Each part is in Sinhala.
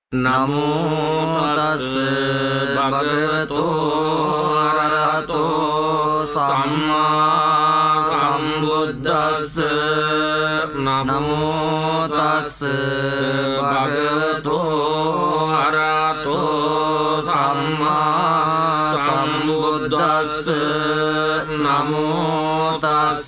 නමෝ තස් භගවතෝ අරහතෝ සම්මා සම්බුද්දස්ස නමෝ තස් භගවතෝ අරහතෝ සම්මා සම්බුද්දස්ස නමෝ තස්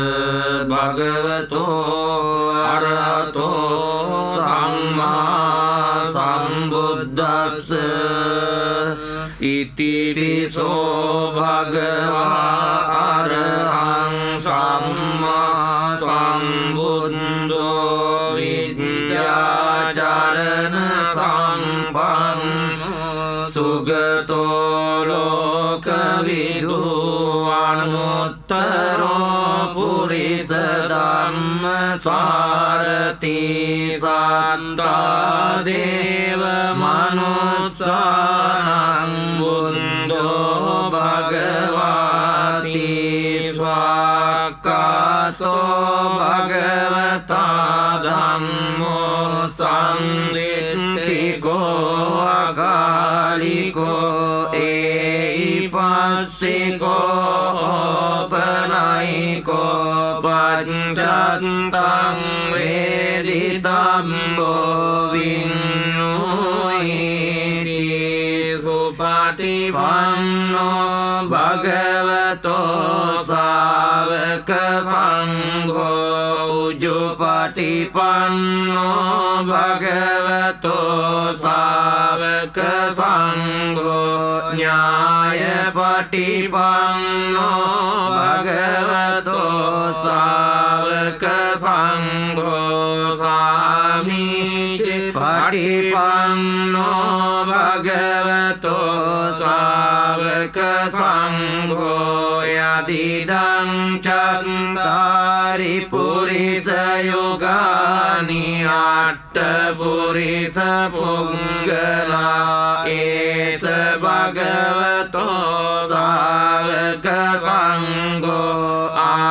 භගවතෝ අරහතෝ සම්මා සම්බුද්දස්ස ඉතිරිසෝ භගවා අරහං සම්මා සම්බුද්ධෝ විද්‍යාචරණ සම්පන්නෝ සුගතෝ ලෝකවිදු අනුත්තරෝ පුරිස ධම්මසාරති සත්තා දේව මනුස්සානං බුද්ධෝ භගවාති ස්වාක්ඛාතෝ භගවතා ධම්මෝ සම්දිත්තිකෝ අකාලිකෝ ඒයිපස්සිකෝ පනයිකෝ පච්චත්තං වේදිතම්බෝ විඤ්ඤුයිති සුපටිපන්නෝ භගවතෝ සාවක සංඝෝ උජුපටිපන්නෝ භගවතෝ සාවක සංඝෝ ඥායපටිපන්නෝ භගවතෝ සාවක සංඝෝ සාමීචි පටිපන්නෝ භගවතෝ සාවක සංඝෝ යදිදං චත්තාරි පුරිස යුගානි අට්ඨ පුරිස පුංගලා ඒස භගවතෝ සාවක සංඝෝ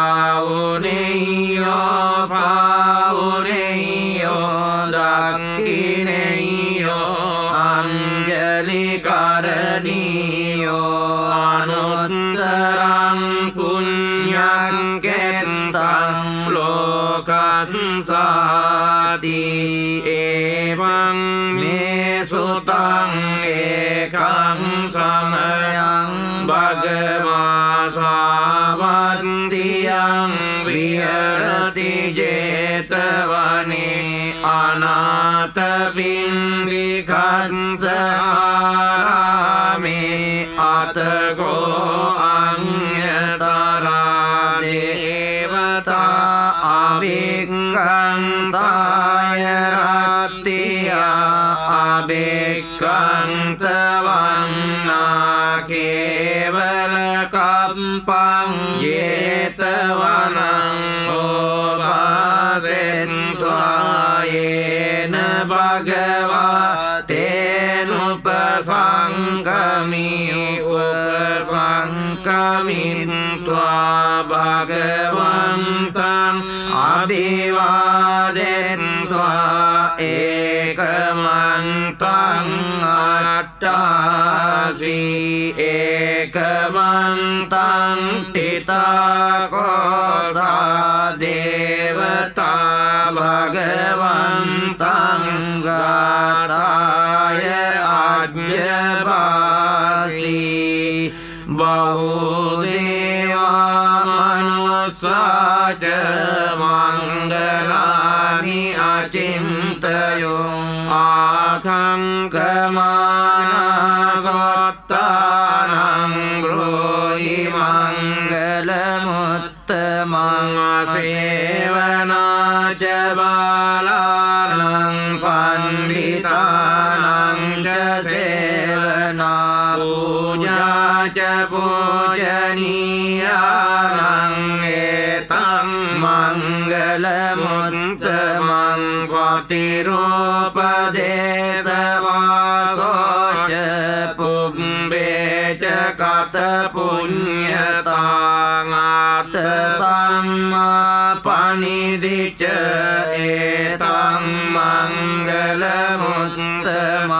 ආවුනේයෝ පාවුනේයෝ දක්ඛිනේයෝ අංජලි කරණීයෝ අනුත්තරං පුඤ්ඤං කෙත්තං ලෝකස්සාති එවං මේ සුතං ඒකං සමයං භගවා සාවන්තියං විහෙරති ජේතවනේ අනාථ පින්ඩිකස්ස ආරාමේ අතකෝ අඤ්ඤතරා දේවතා අභික්ඛන්තාය රත්තියා අභික්ඛන්ත වන්නා කේවල කම්පං ජේතවනං ඕපාසෙන්त्वा යේන භගවා තේනුපසංගමි උපසංගමිත්වා භගවන්තං අභිවාදෙන්त्वा ඒකමන්තං අට්ඨාසි ඒකමන්තං තිතකෝසා දේවතා භගවන්තං ගාතාය අජ්ජපාසි බහුදේවා මනුස්සාච මංගලානි අචින්තයෝ ආඛංකමානසත්තානං බ්‍රෝහි මංගලමුත්තමං සේවනාච බාලානං පණ්ඩිතානං ච සේවනා පූජාච පූජනීයානං ඒතං මංගලමුත්තමං පතිරූපදේශවාසෝච පුබ්බේච කත පුඤ්ඤතාං ආත සම්මා පනිදිච ඒතං මංගලමුත්තමං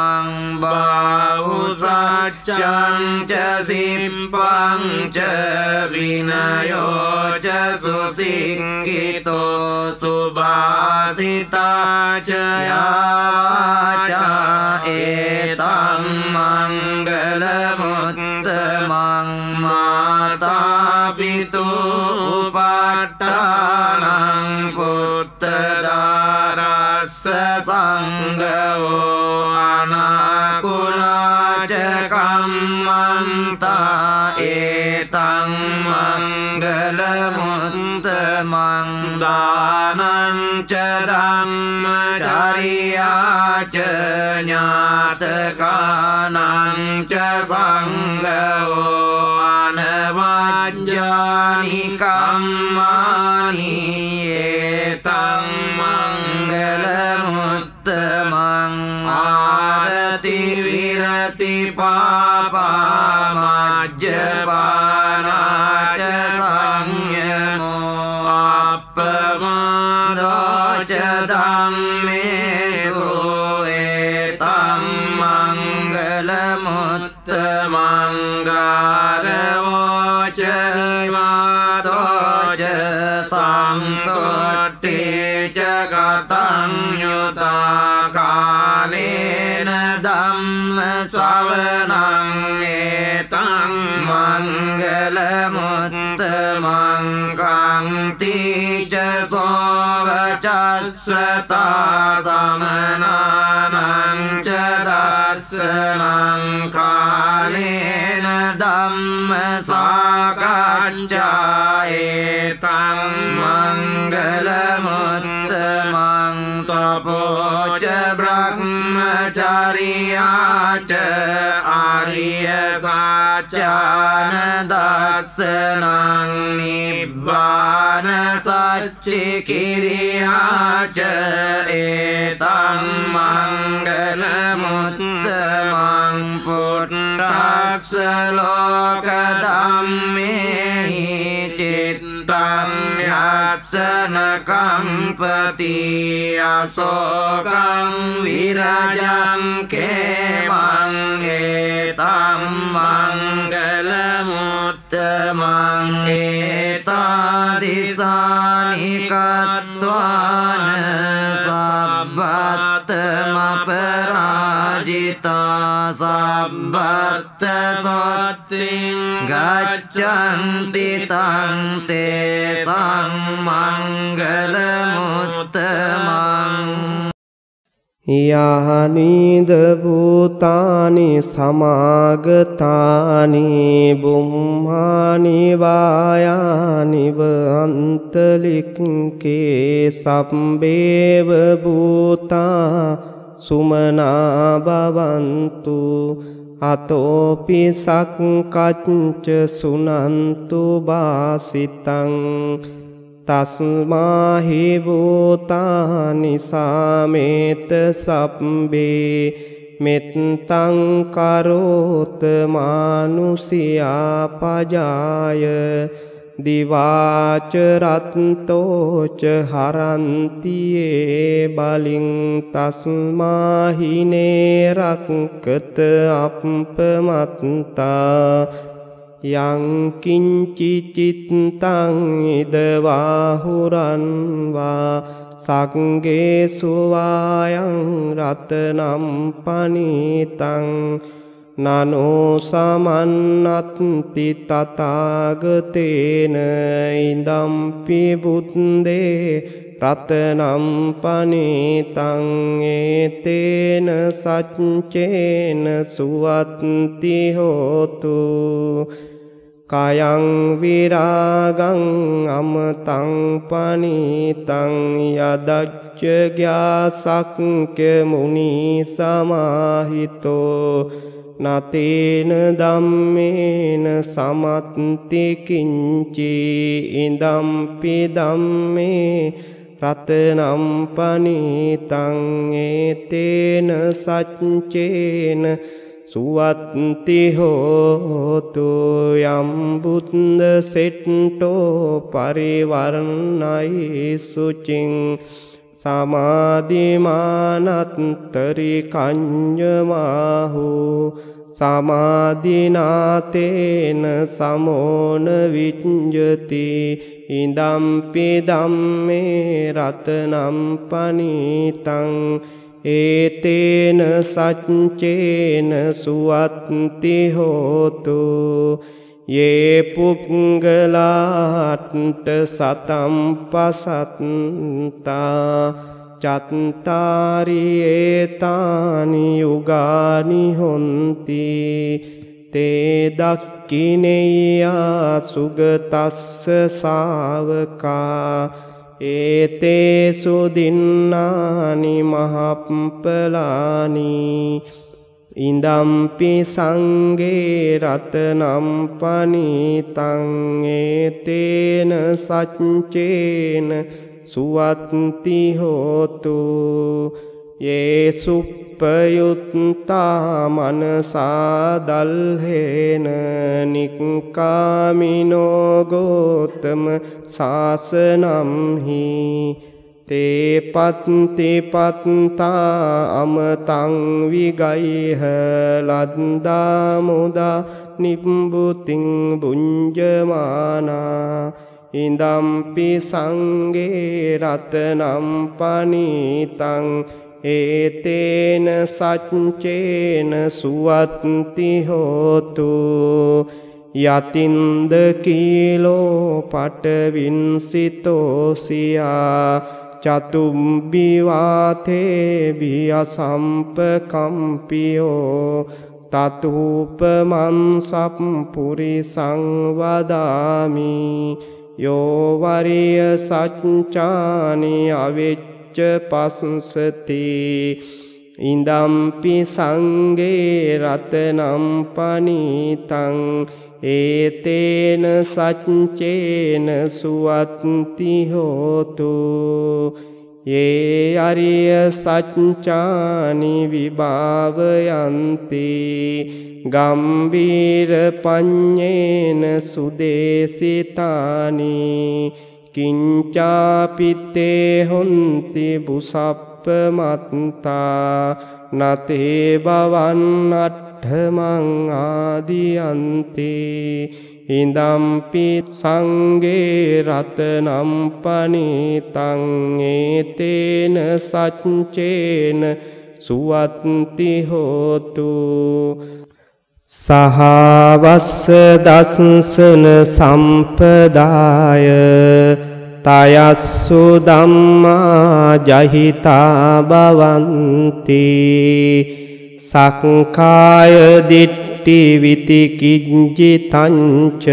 สัจจังจะสิมปังจะวินัยโยจะสุสิงกิโตสุบาสิตาจะยาวาจาเอตังมังกลมุตตมังมาตาปิตุปัตตานังพุทธดารัสสะสังฆโออานาคุลาจกัมมันตาเอตังมังกลมุตตมังดานันจะดัมมจาริยาจะญาตกานังจะสังฆโออานวัจจานิกัมมานิเอตังมังกลมุตตมังอารติวิรติปาปามัจจปานาจะสังยโมอัปปมาโดจะธัมเมสุเอตัมมังกลมุตตมังการโวจะมาโตจะสัมตุติจะกตัญญูตากาเลนะธัมมสาวนังเอตังมังกลมุตตมังกังติจะโสวจัสสตาสมนานังจะดัสสนังคาเลนะธัมมสากัจจาเอตังมังกลมุตตมังตโปจะบรมจาริยาจะอาริยสัจจานดัสสนังนิพพานสัจจิกิริยาจะเอตังมังกลมุตตมังพุทธัสสะโลกธัมเมหิจิตตังยัสสนกัมปติอโศกังวิราจังเขมังเอตัมมังกลมุตตมังเอตาดิสานิกัตตวานสัพพัตตมปราจิตาสัพพัตตสัตติกัจจันติตังเตสังมังกลมุตตมังยานิดบูตานิสมากตานิบุมหานิวายานิบันตลิกเกสัพเบวบูตาสุมนาบาวันตุอโตปิสักกัจจสุนันตุบาสิตังตัสมาหิบูตานิสาเมตสัพเบเมตตังกโรตมานุสิยาปจายดิวาจรัตโตจหารันติเอบาลิงตัสมาหิเนรักกตอัปปมัตตายังกินจิจิตตังอิดวาหุรันวาสักเกสุวายังรัตนัมปณิตังนาโนสามันนัตติตตากเตนะอิดัมปิบุตเดรัตนัมปณิตังเอเตนะสัจเจนะสุวัตติโหตุกายังวิรากังอมตังปณิตังยาดัจเจกยาสักเกมุนีสมาหิโตนาเตนะดัมเมนะสมัตติกินจิอิดัมปิดัมเมรัตนัมปณิตังเอเตนะสัจเจนะสุวัตติโหตุยัมบุตตเสตโตปริวารณัยสุจิงสมาดิมานัตตริกัญญมาหู සමාධිනාතේන සමෝන විඤ්ජති ඉදම්පි ධම්මේ රතනම් පනීතං ඒතේන සච්චේන සුවත්ති හෝතු යේ පුක්ඛලාට සතම් පසත්තා චත්තාරි ඒතානි යුගානි හොන්ති තේ දක්ඛිනේයා සුගතස්ස ශාවකා ඒතේසු දින්නානි මහප්පලානි ඉදම්පි සංඝේ රතනම් පනීතං ඒතේන සච්චේන සුවත්ති හෝතු යේ සුප්පයුත්තා මනසා දල්හේන නික්කාමිනෝ ගෝතම සාසනම්හි තේ පත්ති පත්තා අමතං විගයිහ ලද්දා මුදා නිබ්බුතින් බුඤ්ජමානා ඉදම්පි සංඝේ රතනම් පනීතං ඒතේන සච්චේන සුවත්ති හෝතු යතින්ද කීලෝ පටවින්සිතෝසියා චතුම්බි වාතේ බියසම්පකම්පියෝ තතුපමං සප්පුරිසං වදාමි යෝ වරිය සච්චානි අවිච්ච පස්සති ඉදම්පි සංඝේ රතනම් පනීතං ඒතේන සච්චේන සුවත්ති හෝතු යේ අරිය සච්චානි විභාවයන්ති ගම්බීර පඤ්ඤේන සුදේසිතානි කිංචාපිත්තේ හොන්ති බුසප්පමත්තා නතේ භවන් අට්ඨමං ආදියන්ති ඉදම්පි සංඝේ රතනම් පනීතං ඒතේන සච්චේන සුවත්ති හෝතු සහවස්ස දස්සන සම්පදාය තයස්සු ධම්මා ජහිතා භවන්ති සක්කාය දිට්ඨි විතිකිංජිතංච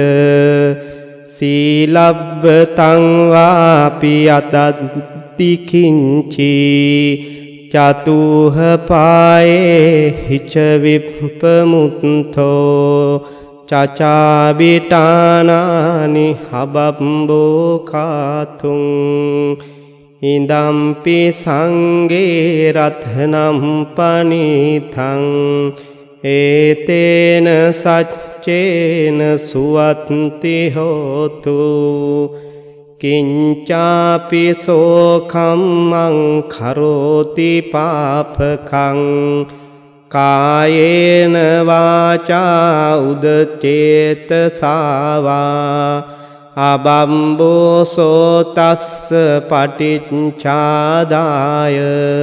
සීලබ්බතං වාපි අදත්ති කිංචි චතුහ පායේ හිච විප්පමුත්තෝ චචාබිටානානි හබම්බෝ කාතුං ඉදම්පි සංඝේ රත්නම් පනීතං ඒතේන සච්චේන සුවත්ති හෝතු කිංචාපි සෝකම්මං කරෝති පාපකං කායේන වාචා උදචේතසාවා අබම්බෝසෝ තස්ස පටිච්චාදාය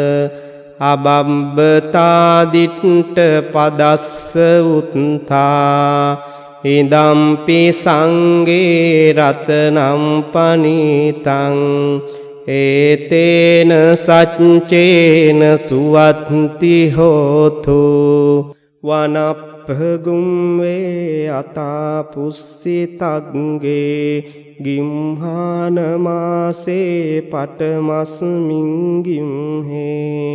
අබම්බතාදිට්ඨ පදස්ස උත්තා ඉදම්පි සංඝේ රතනම් පනීතං ඒතේන සච්චේන සුවත්ති හෝතු වනප්පගුම් වේ අතා පුස්සිතග්ගේ ගිම්හාන මාසේ පටමස්මින් ගිම්හේ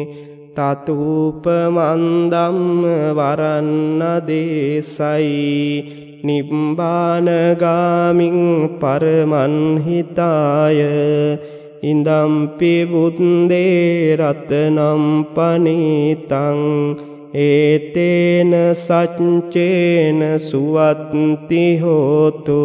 තතුපමන්දම් වරන්න දේසයි නිබ්බානගාමින් පරමන්හිතාය ඉදම්පි බුද්දේ රතනම් පනීතං ඒතේන සච්චේන සුවත්ති හෝතු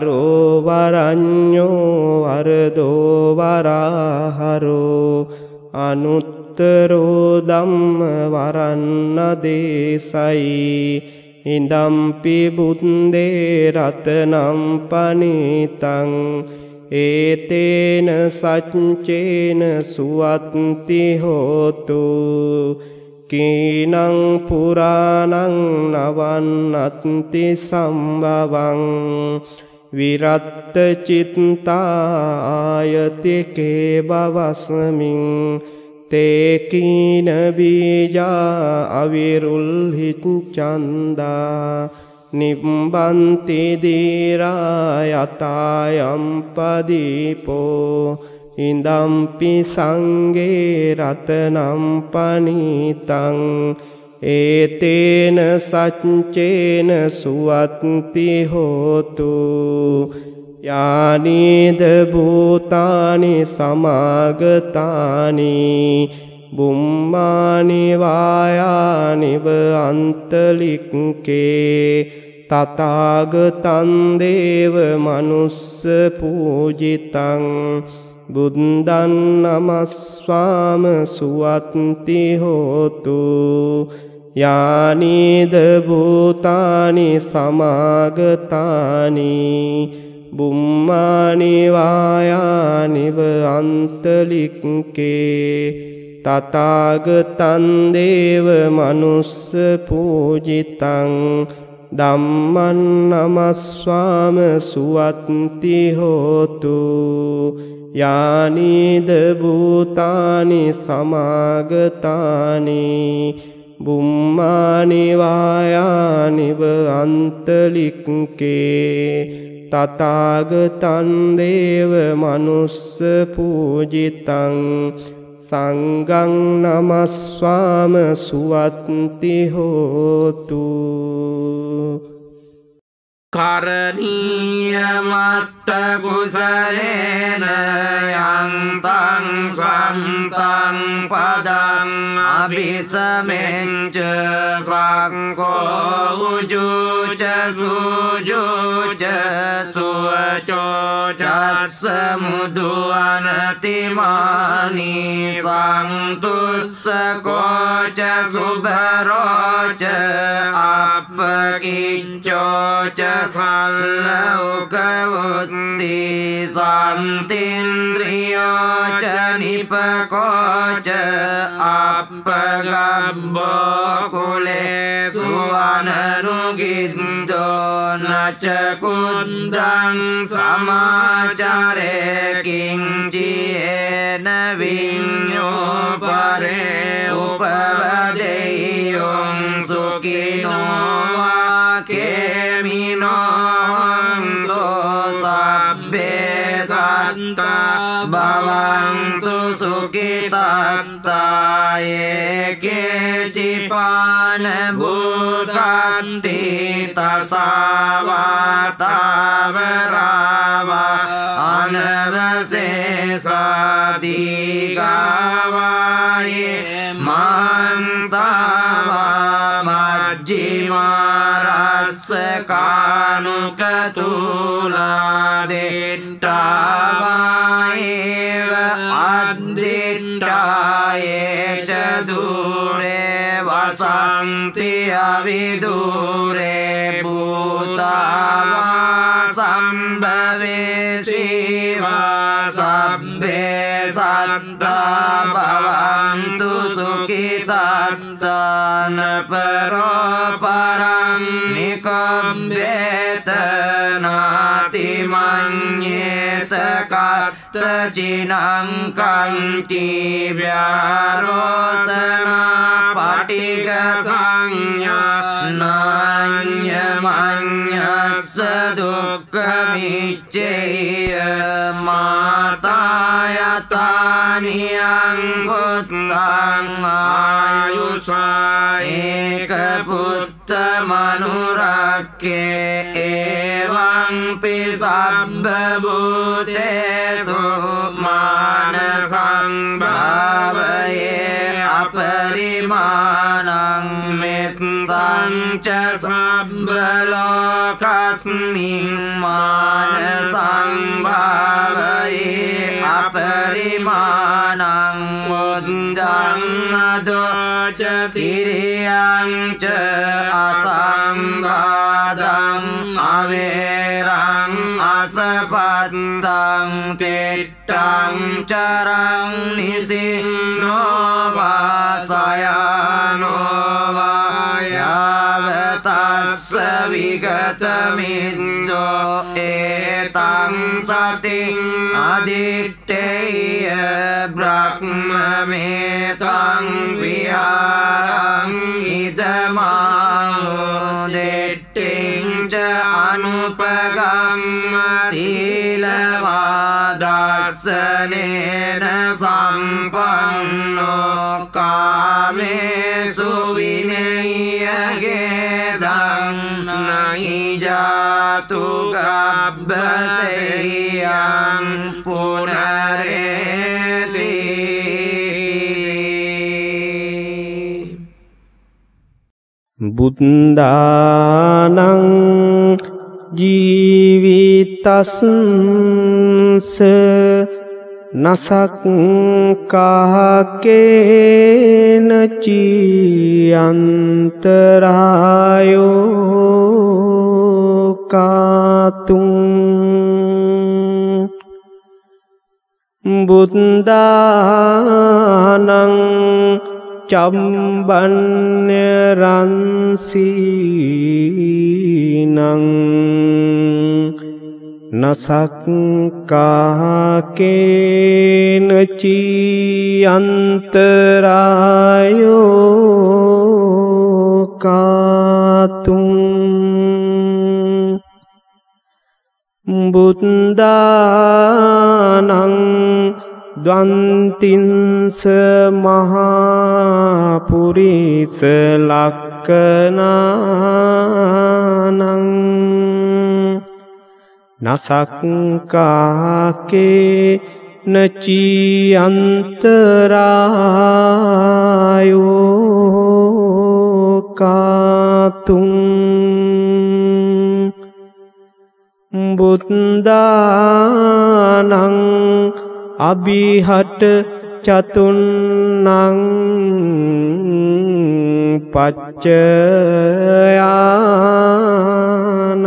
වරෝ වරඤ්ඤෝ වරදෝ වරාහරෝ අනුත්තරෝ ධම්ම වරන්න දේසයි ඉදම්පි බුද්දේ රතනම් පනිතං ඒතේන සච්චේන සුවත්ති හෝතු කීනං පුරාණං නවන්නත්ති සම්භවං විරත්ත චිත්තායති කේබවස්මින් තේකීන බීජා අවිරුල්හි චන්දා නිබ්බන්ති දීරා යතායම් පදීපෝ ඉදම්පි සංගේ රතනම් පනිතං ඒතේන සච්චේන සුවත්ති හෝතු යානීද භූතානි සමාගතානි බුම්මානි වායානිව අන්තලික්කේ තථාගතං දේව මනුස්ස පූජිතං බුද්ධං නමස්වාම සුවත්ති හෝතු යානීද භූතානි සමාගතානි බුම්මානි වායානිව අන්තලික්කේ තථාගතං දේව මනුස්ස පූජිතං ධම්මං නමස්වාම සුවත්ති හෝතු යානීද භූතානි සමාගතානි බුම්මානි වායානිව අන්තලික්කේ තථාගතං දේව මනුස්ස පූජිතං සංඝං නමස්වාම සුවත්ති හෝතු කරණීය මත්ත කුසලේන යන්තං සන්තං පදං අபிසමෙන්ච සංකෝ උජුච සුජුච සුවචෝ චස්ස මුදුවනතිමානි සන්තුස්සකෝච සුභරෝච අපකිච්චෝච फल्लौकवुत्ति शान्तिन्द्रियोच निपकोच अपगब्बो कुले सुवननुगिन्दो न च कुद्रं समाचारे किञ्चियेन विඤ්ඤो परे उपवदेयं सुखिनो केमिनो भवन्तु सुखितात्ताये केचिपान भूतान्ति तसावातावरावा अनवशेषादिगावाये मान्तावा मज्जिमारस्य कानुकतूलादिट्टावायेव अद्दिट्टाये च दूरे वसन्ति अविदूरे भूतावा सम्भवे शिवा सब्बे सत्ता भवन्तु सुखितात्तान परोपरं निकम्बेत नातिमन्येत कत्रचिनं कञ्चि व्यारोसना पटिकसंज्ञा नान्यमन्यस्य दुःखमिच्छेय मातायतानि अङ्गुत्थं आयुषा एकपुत्रमनुरक्ष्ये एवंपि सर्वभूतेषु मानसं भावये अपरिमाणं मित्रं च सर्वलोकस्मिन् मानसं भावये අපරිමාණං උද්දං අදෝච තිරියං ච අසංඝාදං අවේරං අසපත්තං තිට්ඨං චරං නිසින්නෝ වාසයනෝ වායවතස්ස විගත මිද්දෝ ඒතං සති අදිත්තේය බ්‍රහ්මමේතං විහාරං ඉදමාහෝ දෙට්ඨිං ච අනුපගම්ම සීලවාදස්සනේන සම්පන්නෝ කාමේසු විනය්‍යගේ දන්නහි ජාතු ගබ්බසෙයං පුනරේති බුද්ධානං ජීවිතස්ස නසක්කාකේන චියන්තරායෝ කාතුං බුද්ධානං චම්බන්‍ය රන්සීනං නසක්කාකේන චියන්තරායෝ කාතුං බුද්ධානං ද්වන්තින්ස මහාපුරිස ලක්කනානං නසක්කාකේ නචියන්තරායෝ කාතුං බුද්ධානං අභිහට චතුන්නං පච්චයානං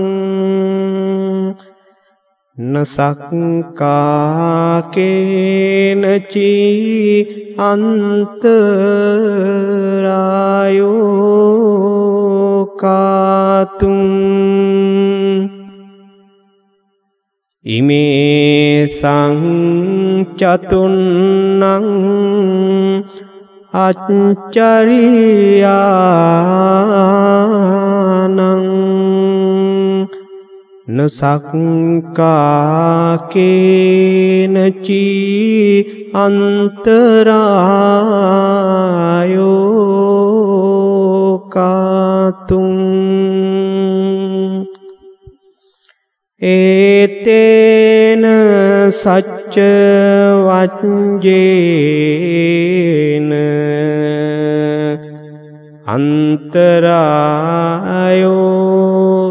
නසක්කාකේන චියන්තරායෝ කාතුං ඉමේ සංචතුන්නං අච්චරියානං නසක්කාකේන චියන්තරායෝ කාතුං ඒතේන සච්ච වච්ජේන අන්තරායෝ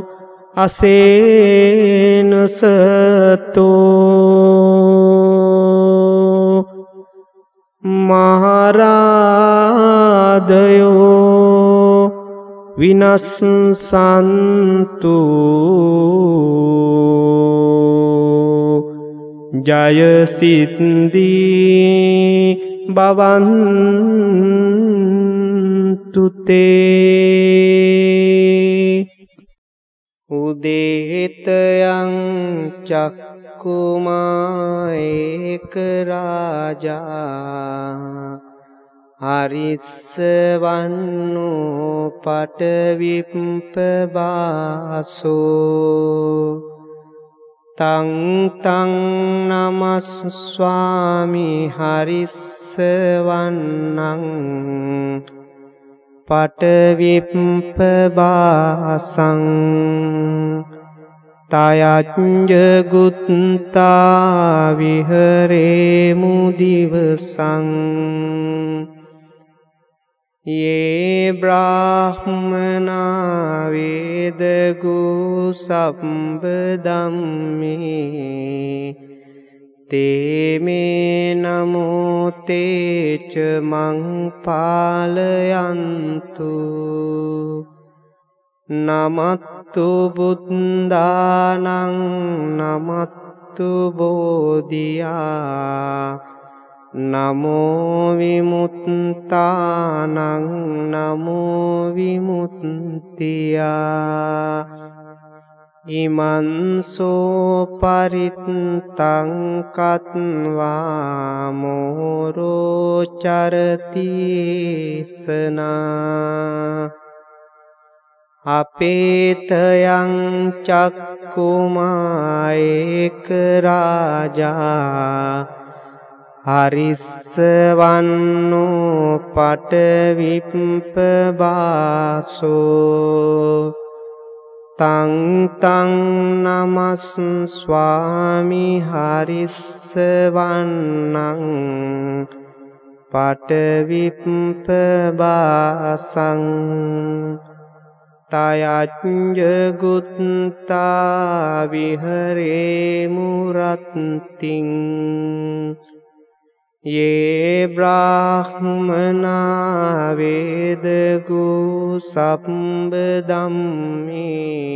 අසේනසතෝ මහරාදයෝ විනස්සන්තු ජයසිද්දී බවන්තුතේ උදේතයං චක්කුමායේක රාජා හරිස්සවන්නෝ පටවිප්පබාසෝ තං තං නමස්සාමි හරිස්සවන්නං පටවිප්පබාසං තයච්ඡ ගුත්තා විහරේමු දිවසං ये ब्राह्मणा वेदगु सब्दम्मे te me namo te ca mang palayantu namattu buddhanang namattu bodhiya namo vimuttanang namo vimuttiya imanso parittang katva moro charati sana apetayang cakkumaeka raja harissavanno patavippabaso tang tang namas swami harissavannang patavippabasaଂ tayajja gutta vihare muratting ye brahmana vedagu sabbadammi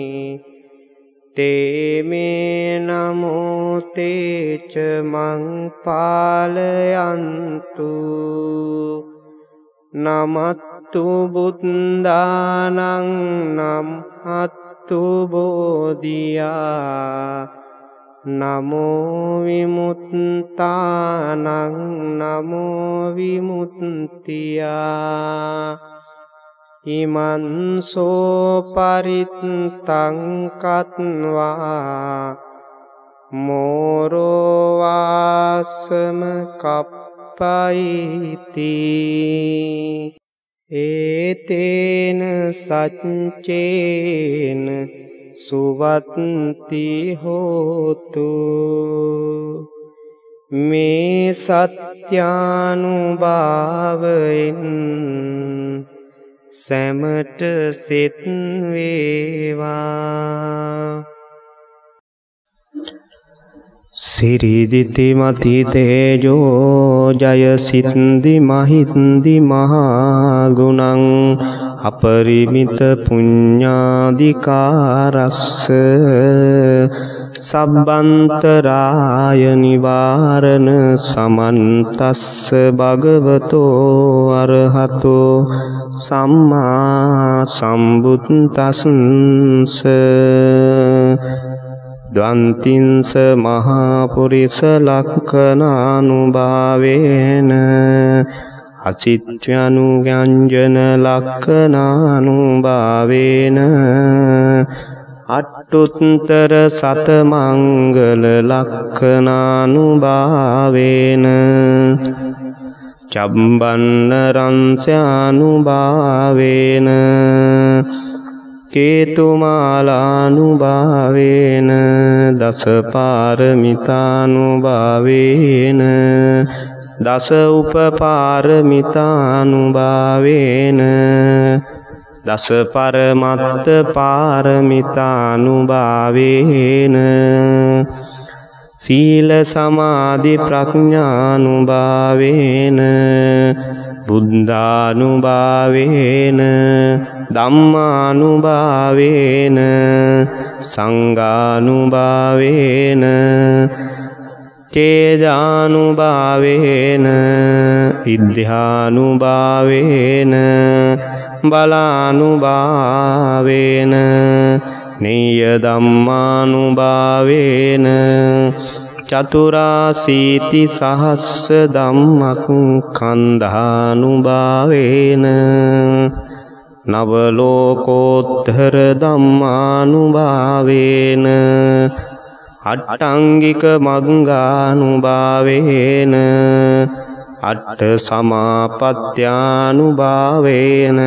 te me namo te ca mang palayantu namattu buddhanang namattu bodhiya namo vimuttanang namo vimuttiya imanso parittang katva moro vasama kappaiti etena saccena suvatti hotu me sattyanubhavayen samata sit veva siriditi mati tejo jaya siddhi mahindi mahagunang aparimita punyadikarassa sabbantaraya nivarana samantassa bhagavato arahato samma sambuddhassa dvantinsa mahapurisa lakkananubhavena acitthyanuvyanjana lakkananubhavena attuttara satamangala lakkananubhavena cabbanna ransyanubhavena ketumalanubhavena dasaparamitanubhavena dasa upaparamitanubhavena dasa paramatta paramitanubhavena sila samadhi prajñanubhavena buddhanubhavena dhammanubhavena sanghanubhavena tejanubhavena idhyanubhavena balanubhavena niyadhammanubhavena caturasiti sahassa dhammak kandhanubhavena navalokottara dhammanubhavena attangika magganubhavena atta samapatyanubhavena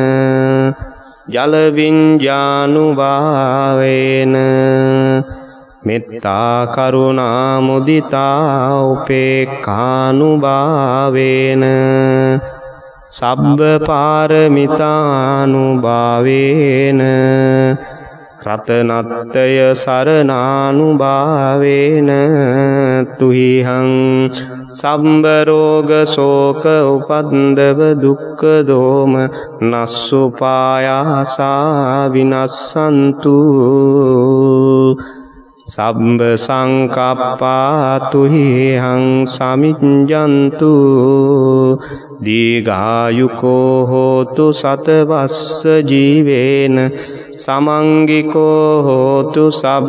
jalavinjanubhavena metta karuna mudita upekkanubhavena sabba paramitanubhavena රතනත්තය සරණානුභාවේන තුහිහං සම්බරෝග සෝක උපන්දව දුක්ඛ දෝම නස්සුපායාසා විනස්සන්තු සම්බ සංකප්පා තුහිහං සමිඤ්ඤන්තු දීඝායුකෝ හෝතු සතවස්ස ජීවේන සමංගිකෝ හෝතු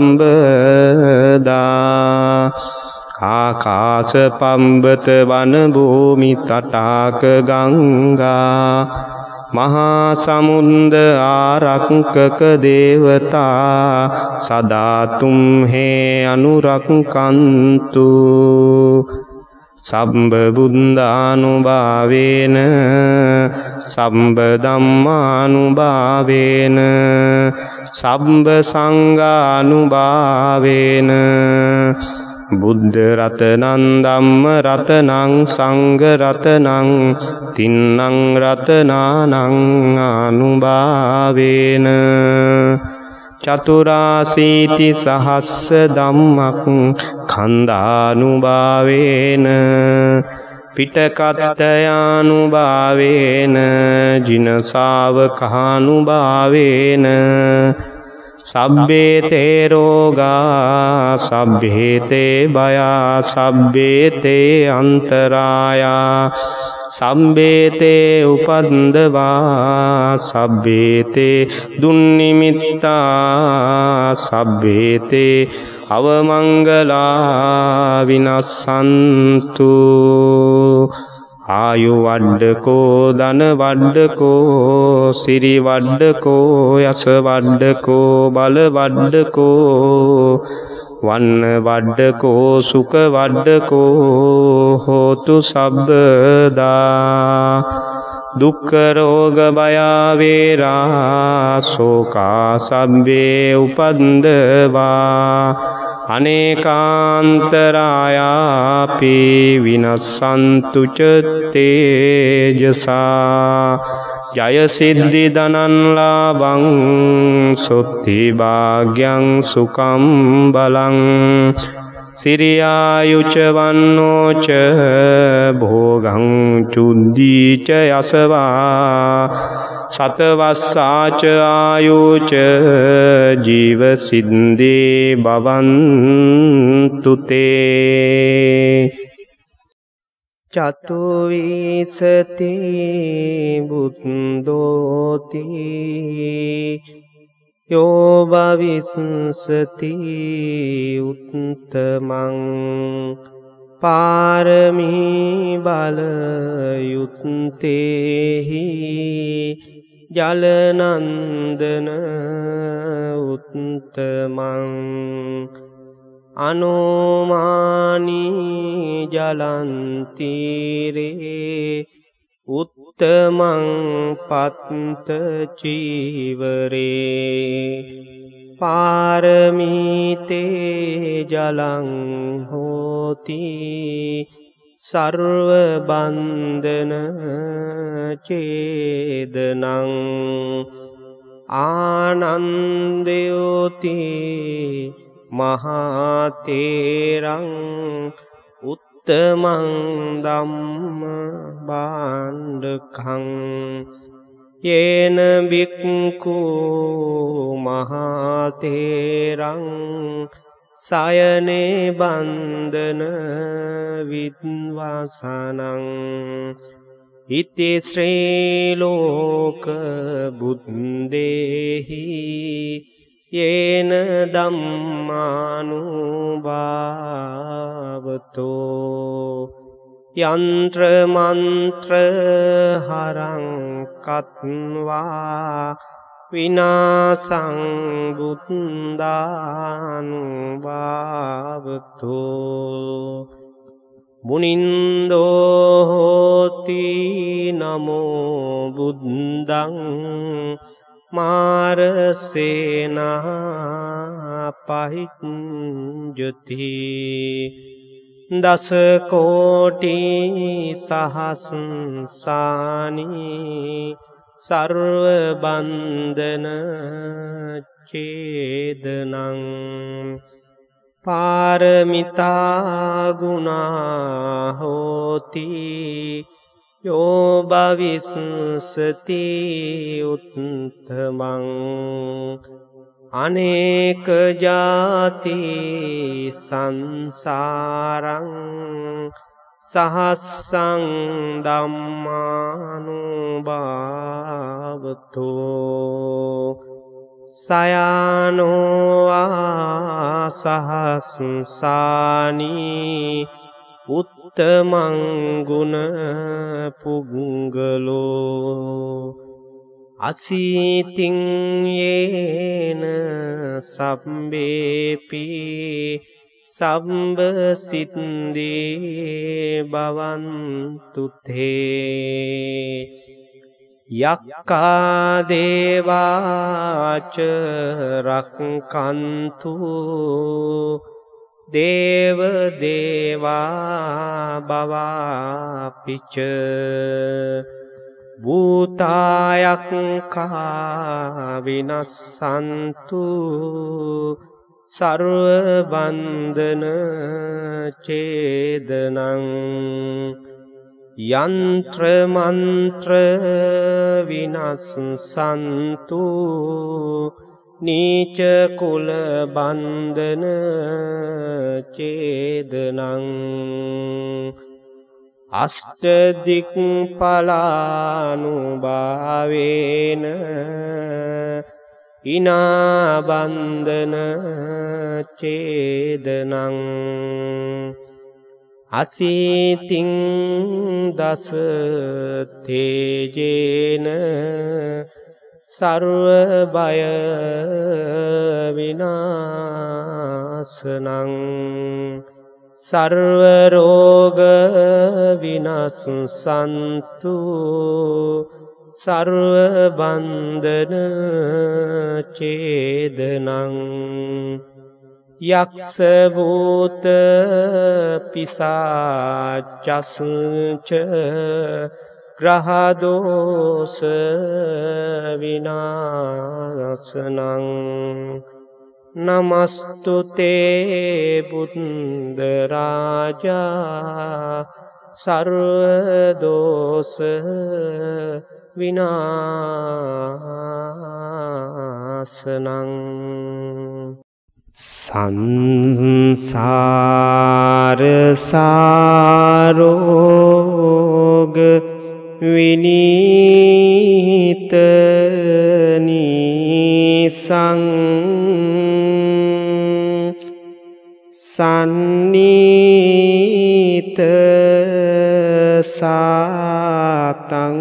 සම්බදා ආකාශ පම්බත වන භූමි තටාක ගංගා මහා සමුන්ද ආරක්කක දේවතා සදාතුම් හේ අනුරක්කන්තු සම්බ බුද්ධානුභාවේන සම්බ ධම්මානුභාවේන සම්බ සංඝානුභාවේන බුද්ධ රතනං ධම්ම රතනං සංඝ රතනං තින්නං රතනානං ආනුභාවේන චතුරාසීති සහස්ස ධම්මක් ඛණ්ඩානුභාවේන පිටකත්තයානුභාවේන ජින ශාවකානුභාවේන සබ්බේතේ රෝගා සබ්බේතේ භයා සබ්බේතේ අන්තරායා සම්බේතේ උපන්දවා සබ්බේතේ දුන්නිමිත්තා සබ්බේතේ අවමංගලා විනස්සන්තු ආයු වඩ්ඩකෝ ධන වඩ්ඩකෝ සිරි වඩ්ඩකෝ යස වඩ්ඩකෝ බල වඩ්ඩකෝ වන්න වඩ්ඩකෝ සුඛ වඩ්ඩකෝ හෝතු සබ්බදා දුක්ඛ රෝග භය වේරා ශෝකා සබ්බේ උපන්දවා අනේකාන්තරායාපි විනස්සන්තු ච තේජසා ජය සිද්ධි ධනං ලාභං සොත්ති භාග්‍යං සුඛං බලං සිරියායුච වන්නෝච භෝගං චුද්ධී ච යසවා සතවස්සාච ආයුච ජීව සින්දී භවන්තු තේ චතුවිසති බුද්ධෝති යෝ භවිස්සති උත්තමං පාරමී බල යුත්තේහි ජලනන්දන උත්තමං අනෝමානී ජලන්තීරේ උත්තමං පත්ත චීවරේ පාරමීතේ ජලං හෝති සර්ව බන්ධන චේදනං ආනන්දයෝති මහතේරං උත්තමං ධම්ම භාණ්ඩකං යේන බික්ඛු මහතේරං සයනේ බන්ධන විද්වාසනං ඉති ශ්‍රී ලෝක බුද්දේහි යේන ධම්මානුභාවතෝ යන්ත්‍ර මන්ත්‍ර හරං කତ୍වා විනාසං බුද්ධානුභාවතෝ මුනින්දෝ හෝති නමෝ බුද්ධං මාරසේනා පහිච්ඡති දස කෝටි සහස්සානි සර්ව බන්ධන චේදනං පාරමිතා ගුණා හෝති යෝ භවිස්සති උත්තමං අනේක ජාති සංසාරං සහස්සං ධම්මානුභාවතෝ සයානෝ ආසහස්සානි උත්තමං ගුණ පුග්ගලෝ අසීතින් යේන සම්බේපි සම්බ සිද්දී භවන්තු තේ යක්ඛා දේවාච රක්ඛන්තු දේව දේවා භවාපිච භූතායක්ඛා විනස්සන්තු සර්ව බන්ධන ඡේදනං යන්ත්‍ර මන්ත්‍ර විනස්සන්තු නීච කුල බන්ධන ඡේදනං අෂ්ට දික් පලානුභාවේන ඉනා බන්ධන ඡේදනං අසීතින් දස තේජේන සර්ව බය විනාශනං සර්ව රෝග විනාශන්තු සර්ව බන්ධන ඡේදනං යක්ෂ භූත පිසාචස්ච ග්‍රහ දෝෂ විනාශනං නමස්තුතේ බුද්ධ රාජා සර්ව දෝෂ විනාශනං සංසාර සාරෝග විනීත නිසං සන්නීත සාතං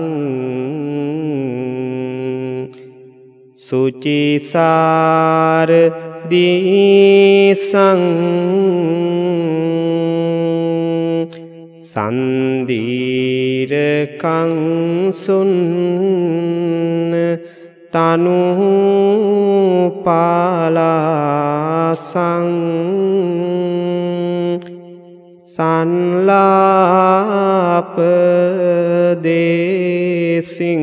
සුචිසාර දීසං සන්දීරකං සුන්න තනු පාලාසං සංලාප දේසින්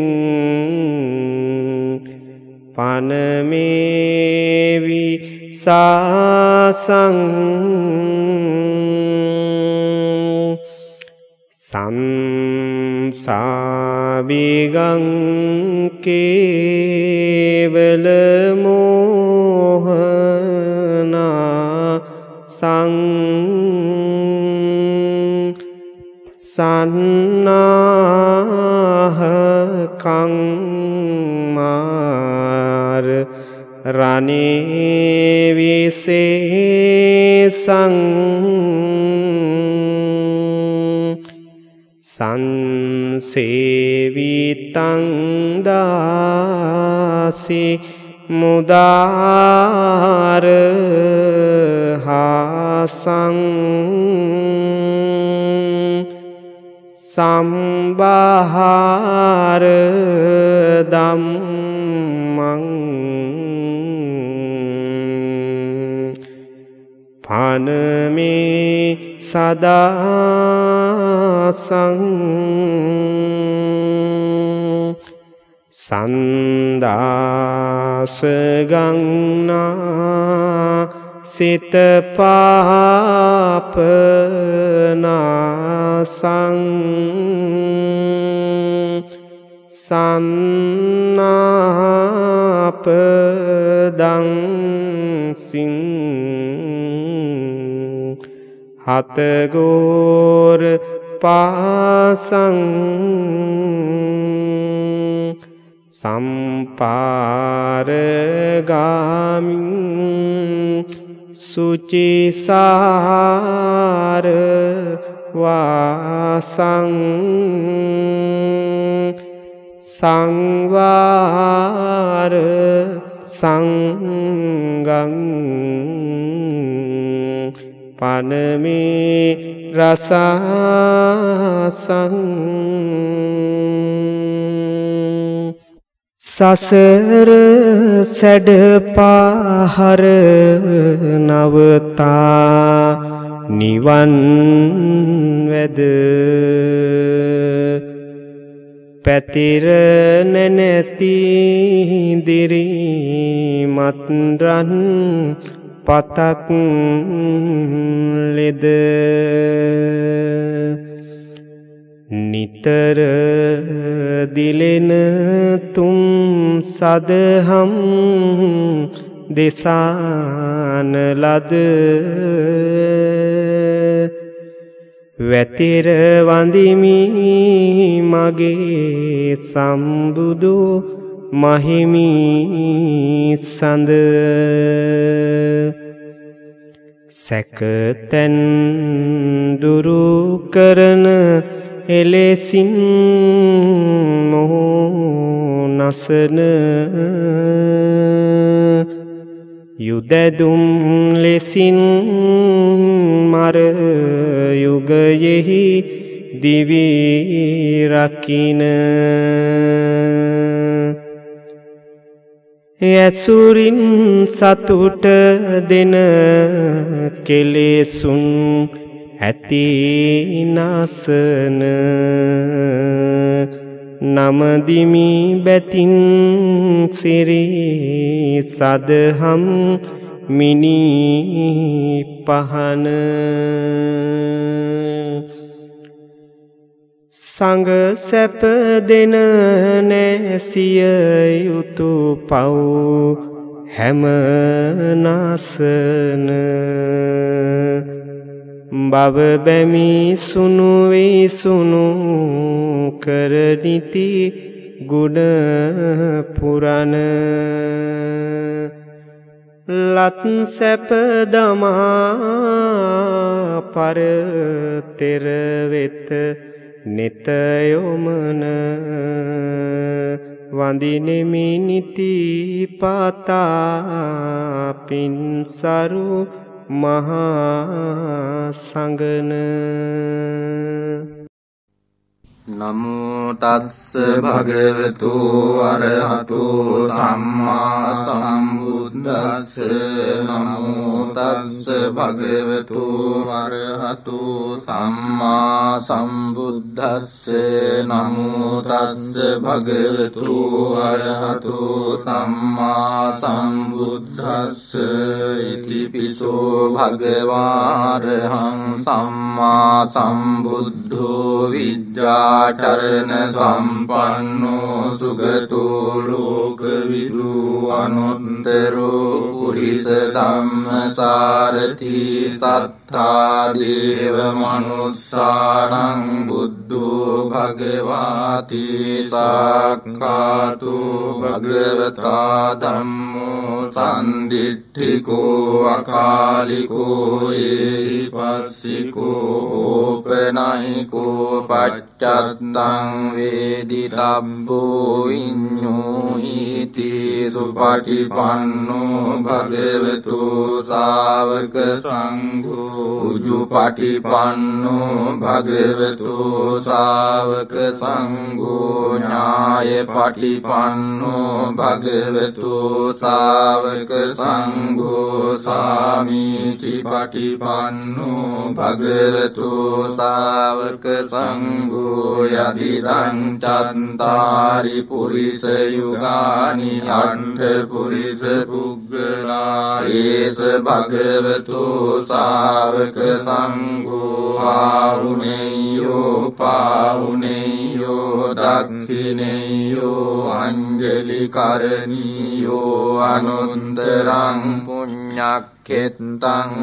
පනමේවි සාසං සංසාවිගං කේවල මෝහනා සං සන්නාහකං මාර රණේ විසේසං සංසේවිතං දාසි මුදාර හාසං සම්බාහාර ධම්මං පනමේ සදාසං සන්දාස ගන්නා සිත පාපනාසං සන්නාපදං සිං හතගෝර පාසං සම්පාරගාමින් සුචිසාර වාසං සංවාර සංගං පනමේ රසසං සසර සැඩ පාහර නවතා නිවන් වැද පැතිර නැනැති දිරිමත්රන් පතක් ලෙද නිතර දිලෙන තුම් සදහම් දෙසාන ලද වැතිර වඳිමි මගේ සම්බුදු මහිමි සඳ සැකතැන් දුරු කරන එලෙසින් මොහු නසන යුදැදුම් ලෙසින් මර යුගයෙහි දිවි රකින ඇසුරින් සතුට දෙන කෙලෙසුන් ඇති නාසන නමදිමි බැතින් සිරි සදහම් මිනි පහන සංග සැප දෙන නැසිය යුතු පව් හැම නාසන බව බැමි සුනු විසුනු කරනිති ගුණ පුරණ ලත් සැප දමා පර තෙර වෙත නෙත යොමන වඳිනෙමි නිති පාතා පින්සරු මහා සංගන නමෝ තස්ස භගවතු අරහතු සම්මා සම්බුද්දස්ස නමෝ තස්ස භගවතු අරහතු සම්මා සම්බුද්දස්ස නමෝ තස්ස භගවතු අරහතු සම්මා සම්බුද්දස්ස ඉතිපිසෝ භගවාරහං සම්මා සම්බුද්ධෝ විද්‍යාචරණ සම්පන්නෝ සුගතෝ ලෝකවිදු අනුත්තරෝ පුරිස ධම්මසාරති සත්තා දේව මනුස්සානං බුද්ධෝ භගවාති සක්ඛාතු භගවතා ධම්මෝ සම්දිට්ඨිකෝ අකාලිකෝ ඒහිපස්සිකෝ ඕපනයිකෝ පච්චත්තං වේදිතබ්බෝ විඤ්ඤෝහි සාමීති සුපටිපන්නෝ භගවතු ශාවක සංඝෝ උජුපටිපන්නෝ භගවතු ශාවක සංඝෝ ඥායපටිපන්නෝ භගවතු ශාවක සංඝෝ සාමීචි පටිපන්නෝ භගවතු ශාවක සංඝෝ යදිදං චත්තාරි පුරිස යුගානි අට්ඨ පුරිස පුග්ගලා ඒස භගවතු ශාවක සංඝෝ ආහුනේයෝ පාහුනේයෝ දක්ඛිනේයෝ අංජලි කරණීයෝ අනුන්තරං පුඤ්ඤක්ඛෙත්තං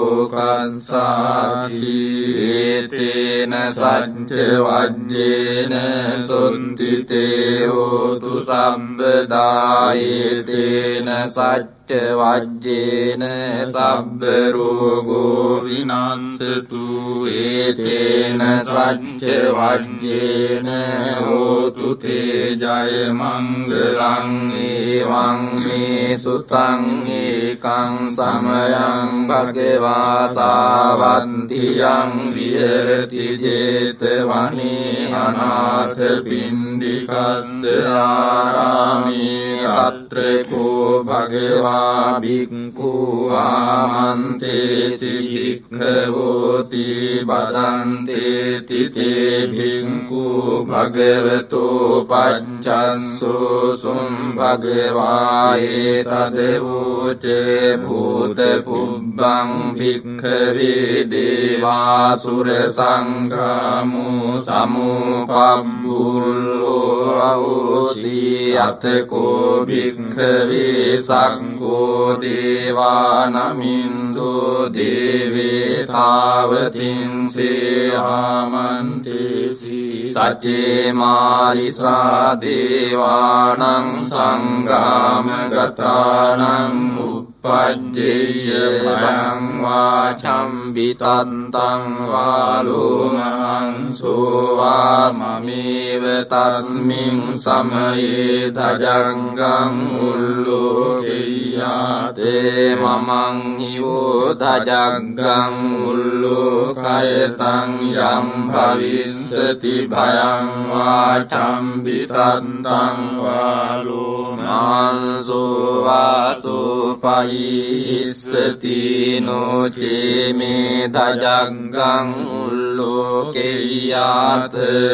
ලෝකස්සාති ඒතේන සච්ච වජ්ජේන සොන්තිතේ හෝතු සම්බදා ඒතේන සච්ච වජ්ජේන සබ්බ රෝගෝ විනන්තතු ඒතේන සච්ච වජ්ජේන හෝතු තේ ජය මංගලං ඒවං මේ සුතං ඒකං සමයං භගවා සාවන්තියං විහෙරති ජේතවනේ අනාථ පිණ්ඩිකස්ස ආරාමේ අත්‍රකෝ භගවා භික්ඛු ආමන්තේසි භික්ඛවෝති බදන්තේති තේ භික්ඛු භගවතෝ පච්චස්සෝ සුම් භගවායේ තදවෝචේ භූත පුබ්බං භික්ඛවේ දේවාසුර සංඝාමෝ සමුපබ්බුල්ලෝ අවසී අතකෝ භික්ඛවේ සක්ඛෝ දේවානමින්දෝ දේවේ තාවතින්සේ ආමන්තේසි සච්චේ මාරිසා දේවානං සංගාම ගතානං උප්පජ්ජේය භයං වාචම් විතත්තං වාලෝමහං සෝවාමමේව තස්මින් සමයේ දජංගං උල්ලෝකෙය්‍යාතේ මමං හිවෝ දජග්ගං උල්ලෝකයතං යම් භවිස්සති භයං වාචම් විතත්තං වාලෝමහං සෝවාසෝ පයිස්සති නොචේ මේ දජග්ගං උල්ලෝකෙය්‍යාත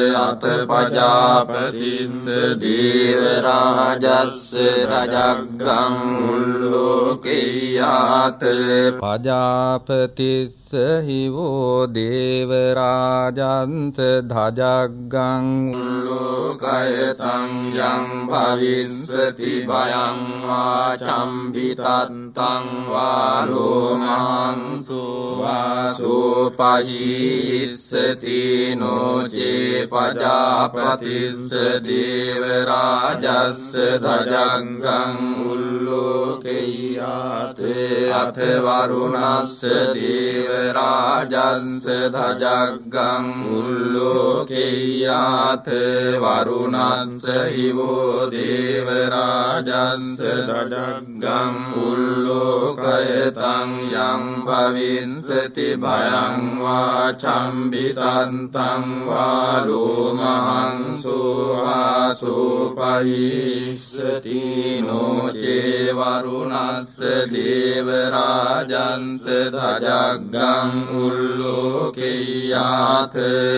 අතපජාපතිස්ස දේවරාජස්ස රජග්ගං උල්ලෝකෙය්‍යාත පජාපතිස්ස හිවෝ දේවරාජන්ත ධජග්ගං උල්ලෝකයතං යං භවිස්සති භයං වාචම් විතත්තං වාලෝමහං සෝවාසෝ පහිස්සති නොචේ පජාපතිස්ස දේවරාජස්ස ධජග්ගං උල්ලෝකෙය්‍යාත අත වරුණස්ස දේවරාජස්ස ධජග්ගං උල්ලෝකෙය්‍යාත වරුණස්ස හිවෝ දේවරාජස්ස ධජග්ගං උල්ලෝකයතං යං භවිස්සති භයං වාචම් විතත්තං වාලෝමහං සෝවාසෝ පහිස්සති නොචේ වරුණස්ස දේවරාජන්ස ධජග්ගං උල්ලෝකෙය්‍යාත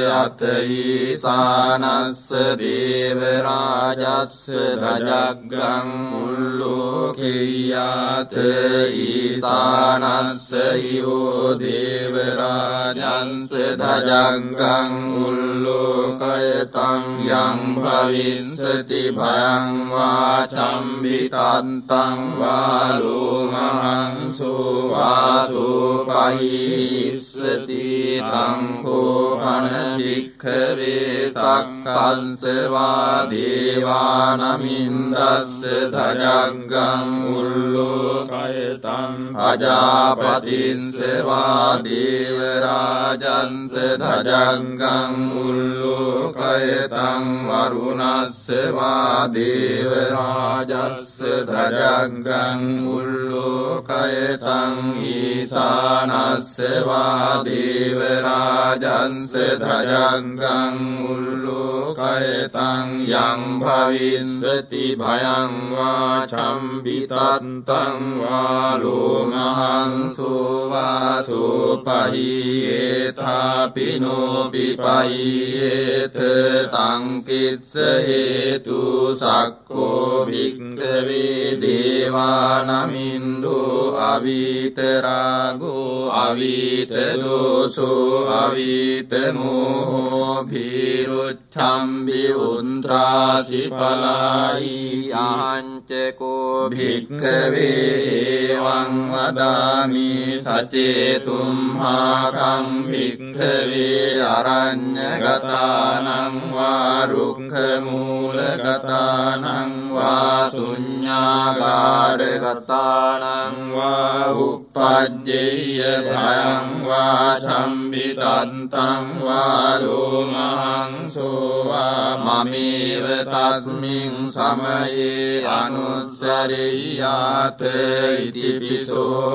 අතීසානස්ස දේවරාජස්ස ධජග්ගං උල්ලෝකෙය්‍යාත ඊසානස්ස යෝ දේවරාජන්ස ධජග්ගං උල්ලෝකයතං යං භවිස්සති භයං වාචම් විතත්තං වාලෝමහං සෝවාසෝ පහිස්සති තං කෝපන භික්ඛවේ සක්ඛංස වා දේවානමින්දස්ස ධජග්ගං උල්ලෝකය කයතං පජාපතිස්ස වා දේවරාජන්ස ධජංගං උල්ලෝකයතං වරුණස්ස වා දේවරාජස්ස ධජංගං උල්ලෝකයතං ඊසානස්ස වා දේවරාජන්ස ධජංගං උල්ලෝකයතං යං භවිස්සති භයං වා චම්බිතත්තං වා ලෝමහංසෝ වා සෝපහියේතාපිනෝ පිපහියේත තං කිස්ස හේතු සක්කෝ භික්ඛවේ දේවානමින්දෝ අවීතරාගෝ අවීතදෝසෝ අවීතමෝහෝ භීරුච්ඡම්බි උන්ත්‍රාසි පලායි ආංචකෝ භික්ඛවේ එවං වදාමි සචේතුම්හාකං භික්ඛවේ අරඤ්ඤගතානං වා රුක්ඛමූලගතානං වා ශුඤ්ඤාගාරගතානං වා uppajjeyය භයං වා චම්බිතත්තං වා ලෝමහංසෝ වා මමේව තස්මින් සමයේ අනුස්සරෙය්‍යාත ඉතිපිසෝ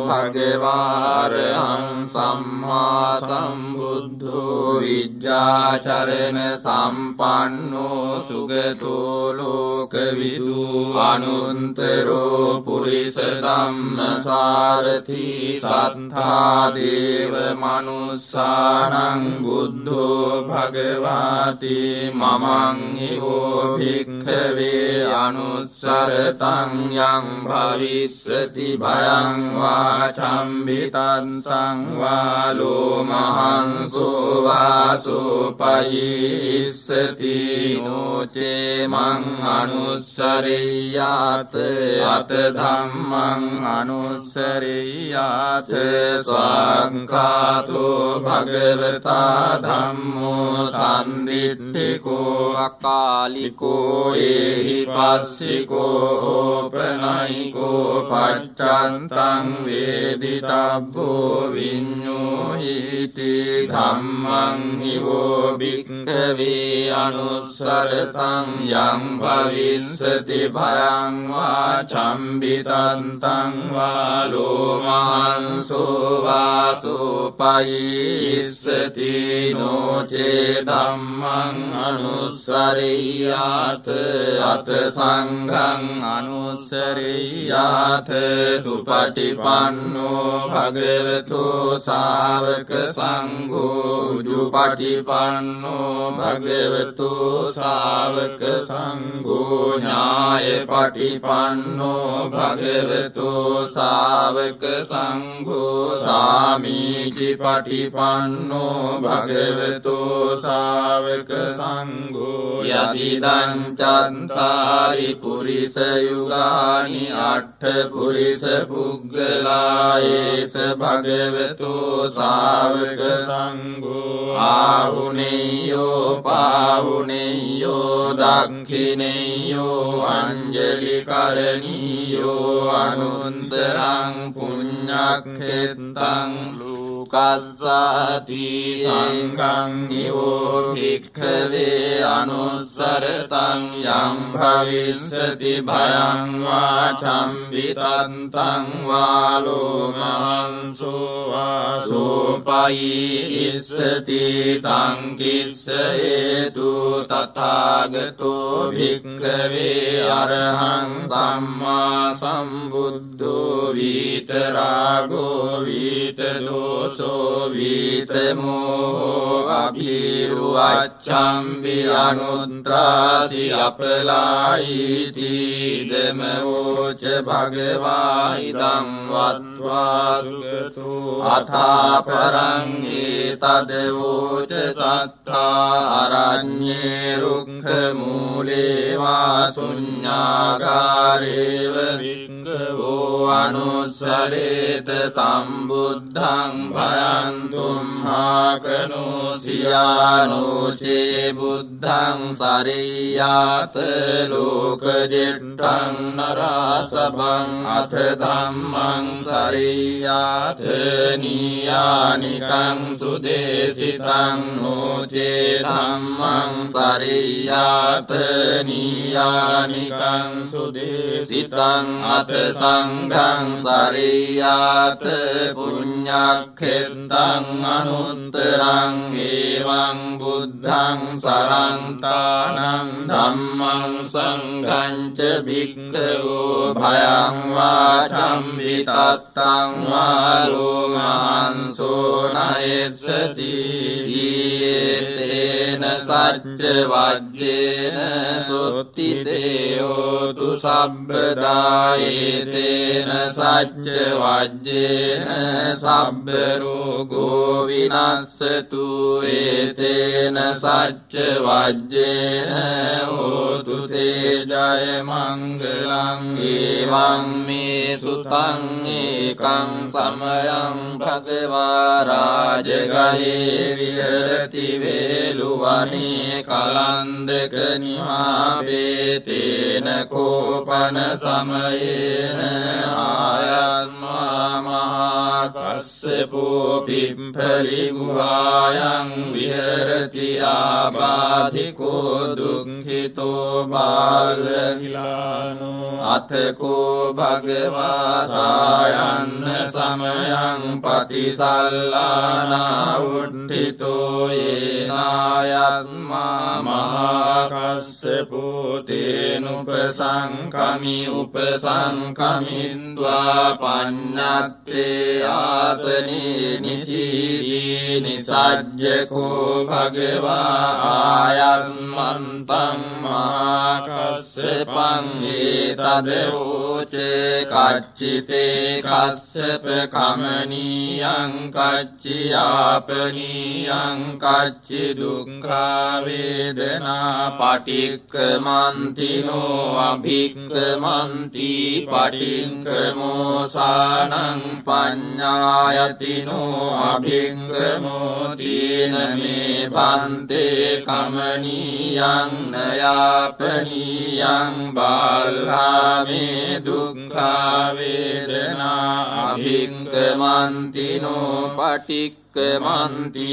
භගවාරහං සම්මා සම්බුද්ධෝ විජ්ජාචරණ සම්පන්නෝ සුගතෝ ලෝකවිදු අනුන්තරෝ පුරිස ධම්මසාරථි සත්තා දේව මනුස්සානං බුද්ධෝ භගවාති මමං හිවෝ භික්ඛවේ අනුස්සරතං යං භවිස්සති භයං වා චම්බිතත්තං වා ලෝමහංසෝ වා සෝපයිස්සති නෝචේ මං අනුස්සරෙය්‍යාත අත ධම්මං අනුස්සරෙය්‍යාත ස්වාංඛාතෝ භගවතා ධම්මෝ සම්දිට්ඨිකෝ අකාලිකෝ ඒහි පස්සිකෝ ඕපනයිකෝ පච්චන්තං වේදිතබ්බෝ විඤ්ඤෝහිති ධම්මං හිවෝ භික්ඛවේ අනුස්සරතං යං භවිස්සති භයං වා චම්බිතත්තං වා ලෝමහංසෝ වා සෝපයිස්සති නෝචේ ධම්මං අනුස්සරෙය්‍යාත අත සංඝං අනුස්සරෙය්‍යාත සුපටිපන්නෝ භගවතෝ ශාවක සංඝෝ උජුපටිපන්නෝ භගවතෝ ශාවක සංඝෝ ඥායපටිපන්නෝ භගවතෝ ශාවක සංඝෝ සාමීචි පටිපන්නෝ භගවතෝ ශාවක සංඝෝ යතිදං චත්තාරි පුරිස යුගානි අට්ඨ පුරිස පුග්ගලායේස භගවතෝ ශාවක සංඝෝ ආහුනේයෝ පාහුනේයෝ දක්ඛිනේයෝ අංජලි කරණීයෝ අනුන්තරං පුඤ්ඤක්ඛෙත්තං ලෝකස්සාති සංඝං නිවෝ භික්ඛවේ අනුස්සරතං යං භවිස්සති භයං වා චම්බිතත්තං වා ලෝමහංසෝ වා සෝපයිස්සති තං කිස්ස හේතු තථාගතෝ භික්ඛවේ අරහං සම්මා සම්බුද්ධෝ විතරාගෝ විතදෝසෝ විතමෝහෝ අභිරුවච්ඡම්බි අනුත්‍රාසි අපලායිති ධමෝච භගවා ඉදං වත්වා සුගතෝ අථාපරං ඒතදවෝච සත්තා අරඤ්ඤේ රුක්ඛ මූලේ වා ශුඤ්ඤාගාරේව භික්ඛවෝ අනුස්සරේත සම්බුද්ධං භයන්තුම් හාකනෝ සියානෝචේ බුද්ධං සරියාත ලෝකජෙට්ටං නරාසභං අත ධම්මං සරියාත නීයානිකං සුදේසිතං නෝචේ ධම්මං සරියාත නීයානිකං සුදේසිතං අත සංඝං සරියාත පුඤ්ඤක්ඛෙත්තං අනුත්තරං ඒවං බුද්ධං සරන්තානං ධම්මං සංඝං ච භික්ඛවෝ භයං වාචම් විතත්තං වාලෝමහන්සෝ නයස්සති දීයේතේන සච්ච වජ්ජේන සොත්තිතේයෝතු සබ්බදායේතේන සච්ච වජ්ජේන සබ්බ රෝගෝ විනස්සතු ඒතේන සච්ච වජ්ජේන හෝතු තේ ජය මංගලං ඒවං මේ සුතං ඒකං සමයං භගවා රාජගයේ විහෙරති වේලුවනේ කලන්දක නිමාපේතේන කෝපන සමයේන ආයත්මා මහා කස්සපෝ පිම්ඵලි ගුහායන් විහෙරති ආබාධිකෝ දුක්ඛිතෝ බාලහිලානෝ අතකෝ භගවා සායන්න සමයං පතිසල්ලානා උට්ඨිතෝ යේනායත්මා මහා කස්සපෝ තේනුපසංකමි උපසංකමින්ද්වා පඤ්ඤත්තේ ආසනේ නිසීදී නිසජ්ජකෝ භගවා ආයස්මන්තං මහා කස්සපං ඒතදෝචේ කච්චිතේ කස්සප කමනීයං කච්චියාපනීයං කච්චි දුක්ඛා වේදනා පටික්කමන්තිනෝ අභික්කමන්ති පටික්කමෝසානං පඤ්ඤායතිනෝ අභික්කමෝ තීන මේ පන්තේ කමනීයං නයාපනීයං බාල්හාමේ දුක්ඛා වේදනා අභික්කමන්තිනෝ පටික්කමන්ති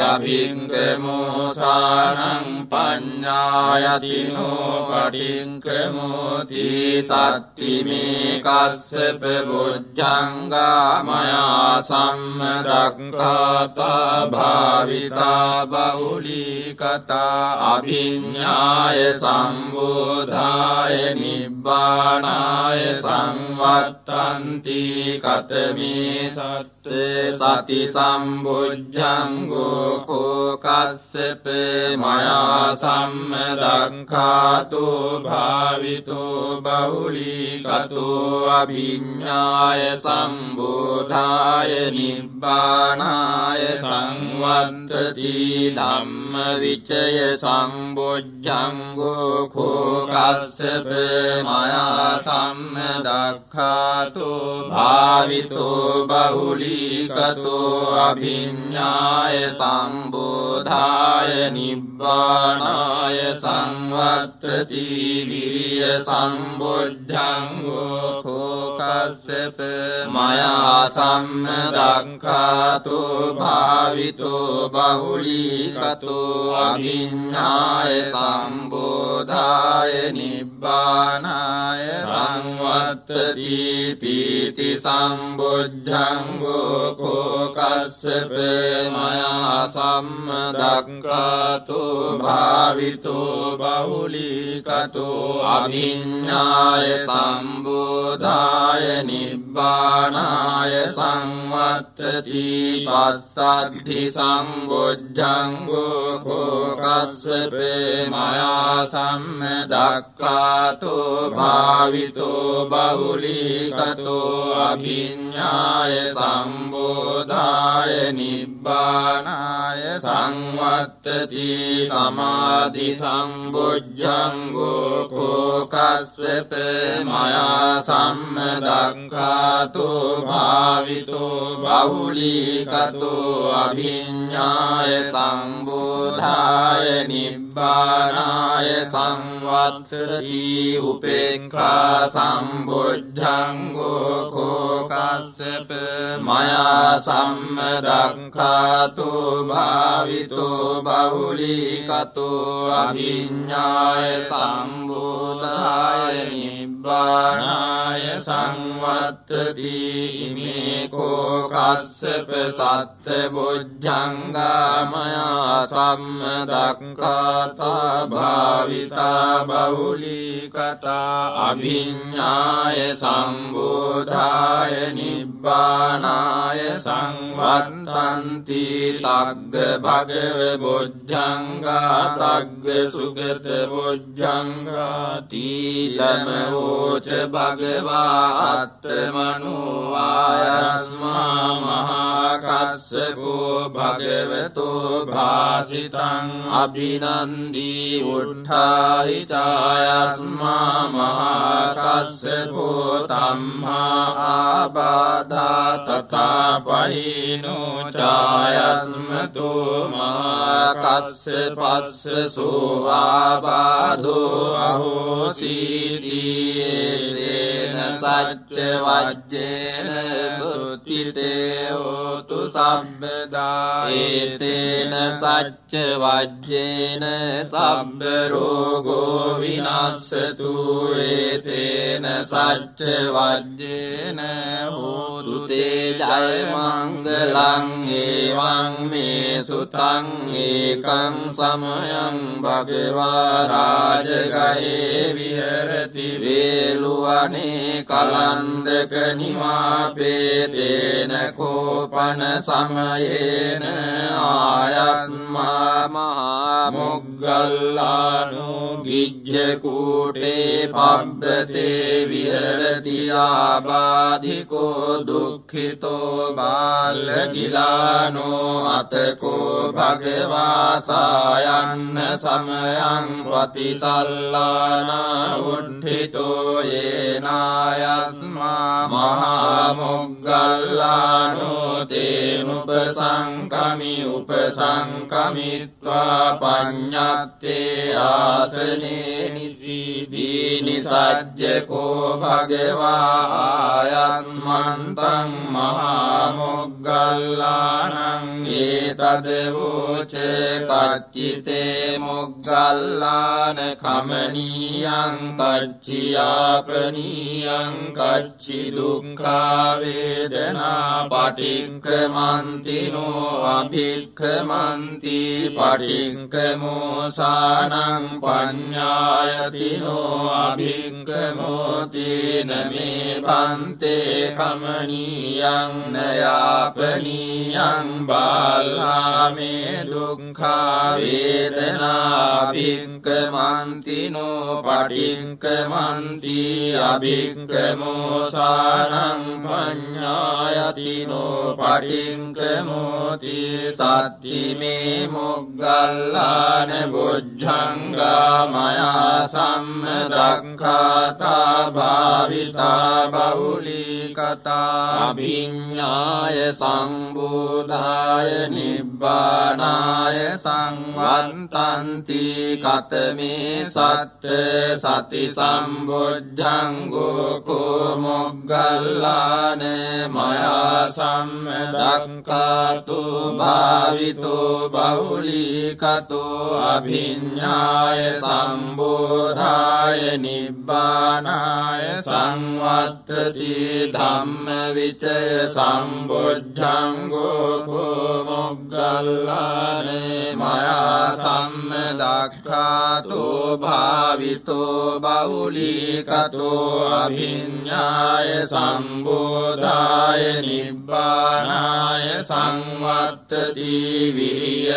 අභික්කමෝසානං පඤ්ඤායතිනෝ පටික්කමෝති සත්තිමේ කස්සප බොජ්ජංගා මයා සම්මදක්ඛාතා භාවිතා බහුලීකතා අභිඤ්ඤාය සම්බෝධාය නිබ්බානාය සංවත්තන්ති කතමේ සති සම්බුද්ධංගෝ කෝ කස්සප මයා සම්මදක්ඛාතෝ භාවිතෝ බහුලීකතෝ අභිඤ්ඤාය සම්බෝධාය නිබ්බානාය සංවත්තති ධම්ම විචය සම්බුද්ධංගෝ කෝ කස්සප මයා සම්මදක්ඛාතෝ භාවිතෝ බහුලීකතෝ අභිඤ්ඤාය සම්බෝධාය නිබ්බානාය සංවත්තති විරිය සම්බුද්ධංගෝ කෝ කස්සප මයා සම්මදක්ඛාතෝ භාවිතෝ බහුලීකතෝ අභිඤ්ඤාය සම්බෝධාය නිබ්බානාය සංවත්තති පීති සම්බුද්ධංගෝ කෝ කස්සප මයා සම්මදක්ඛාතෝ භාවිතෝ බහුලීකතෝ අභිඤ්ඤාය සම්බෝධාය නිබ්බානාය සංවත්තති පස්සද්ධි සම්බුද්ධංගෝ කෝ කස්සප මයා සම්මදක්ඛාතෝ භාවිතෝ බහුලීකතෝ අභිඤ්ඤාය සම්බෝධාය නිබ්බානාය සංවත්තති සමාධි සම්බොජ්ජංගෝ කෝකස්සප මයා සම්මදක්ඛාතු භාවිතෝ බහුලීකතෝ අභිඤ්ඤාය සම්බෝධාය නිබ්බානාය සංවත්තති උපේක්ඛා සම්බොජ්ජංගෝ කෝකස්සප මයා සම්මදක්ඛාතු භාවිතෝ බහුලීකතෝ අභිඤ්ඤාය සම්බෝධාය නිබ්බානාය සංවත්තති ඉමේ කෝකස්සප සත්ත බොජ්ජංගා මයා සම්මදක්ඛාතා භාවිතා බහුලීකතා අභිඤ්ඤාය සම්බෝධාය නිබ්බානාය සංවත්තන්ති තග්ග භගව බොජ්ජංගා තග්ග සුගත බොජ්ජංගා තීතම වෝච භගවා අත්තමනෝ ආයස්මා මහා කස්සපෝ භගවතෝ භාසිතං අභිනන්දී උට්ඨායිතායස්මා මහා කස්සපෝ තම්හා ආබාධා තථාපහිනෝ චායස්මතෝ මහා කස්සපස්සසෝ ආබාධෝ අහෝසීති තේන සච්ච වජ්ජේන සුත්තිතේ හෝතු සම්බදා ඒතේන සච්ච වජ්ජේන සබ්බ රෝගෝ විනස්සතු ඒතේන සච්ච වජ්ජේන හෝතු තේ ජය මංගලං ඒවං මේ සුතං ඒකං සමයං භගවා රාජගයේ විහෙරති වේලුවනේ කලන්දක නිවාපේතේන කෝපන සමයේන ආයස්මා මහා මොග්ගල්ලානෝ ගිජ්ජ කූටේ පබ්බතේ විහෙරති ආබාධිකෝ දුක්ඛිතෝ බාලගිලානෝ අතකෝ භගවා සායන්න සමයං වතිසල්ලානා උද්ධිතෝ යේනායස්මා මහා මොග්ගල්ලානෝ තේනුපසංකමි උපසංකමිත්වා පඤ්ඤත්තේ ආසනේ නිසීදී නිසජ්ජකෝ භගවා ආයස්මන්තං මහා මොග්ගල්ලානං ඒතද වෝච කච්චිතේ මොග්ගල්ලාන කමනීයං කච්චියාපනීයං කච්චි දුක්ඛා වේදනා පටික්ඛමන්තිනෝ අභික්ඛමන්ති පටික්ඛමෝසානං පඤ්ඤායතිනෝ අභික්ඛමෝති නමේ පන්තේ කමනීයං නයාපනීයං බාලාමේ දුක්ඛා වේදනා අභික්ඛමන්තිනෝ පටික්ඛමන්ති අභික්ඛමෝසානං පඤ්ඤායතිනෝ පටික්ඛමෝති සත්තිමේ මොග්ගල්ලාන බොජ්ජංගා මයා සම්මදක්ඛාතා භාවිතා බහුලීකතා අභිඤ්ඤාය සංබෝධාය නිබ්බානාය සංවත්තන්ති කතමේ සත්ත සති සම්බොජ්ජංගෝ කෝ මොග්ගල්ලාන මයා සම්මදක්ඛාතු භාවිතෝ බහුලීකතෝ අභිඤ්ඤාය සම්බෝධාය නිබ්බානාය සංවත්තති ධම්ම විචය සම්බොජ්ජංගෝ කෝ මොග්ගල්ලාන මයා සම්මදක්ඛාතු දක්ඛාතෝ භාවිතෝ බහුලීකතෝ අභිඤ්ඤාය සම්බෝධාය නිබ්බානාය සංවත්තති විරිය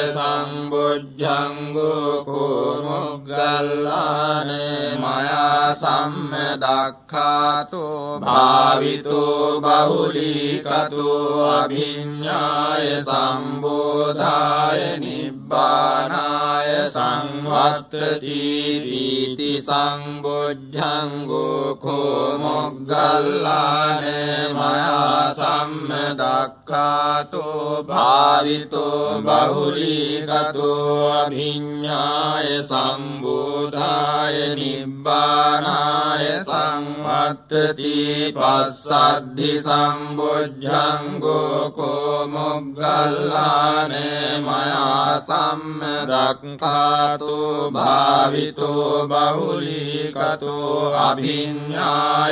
සම්බොජ්ජංගෝ කෝ මොග්ගල්ලාන මයා සම්මදක්ඛාතෝ භාවිතෝ බහුලීකතෝ අභිඤ්ඤාය සම්බෝධාය නිබ්බානාය සංවත්තති වීති සංබොජ්ජංගෝ කෝ මොග්ගල්ලාන මයා සම්මදක්ඛාතෝ භාවිතෝ බහුලීකතෝ අභිඤ්ඤාය සම්බෝධාය නිබ්බානාය සංවත්තති පස්සද්ධි සම්බොජ්ජංගෝ කෝ මොග්ගල්ලාන මයා සම්මදක්ඛාතෝ භාවිතෝ බහුලීකතෝ අභිඤ්ඤාය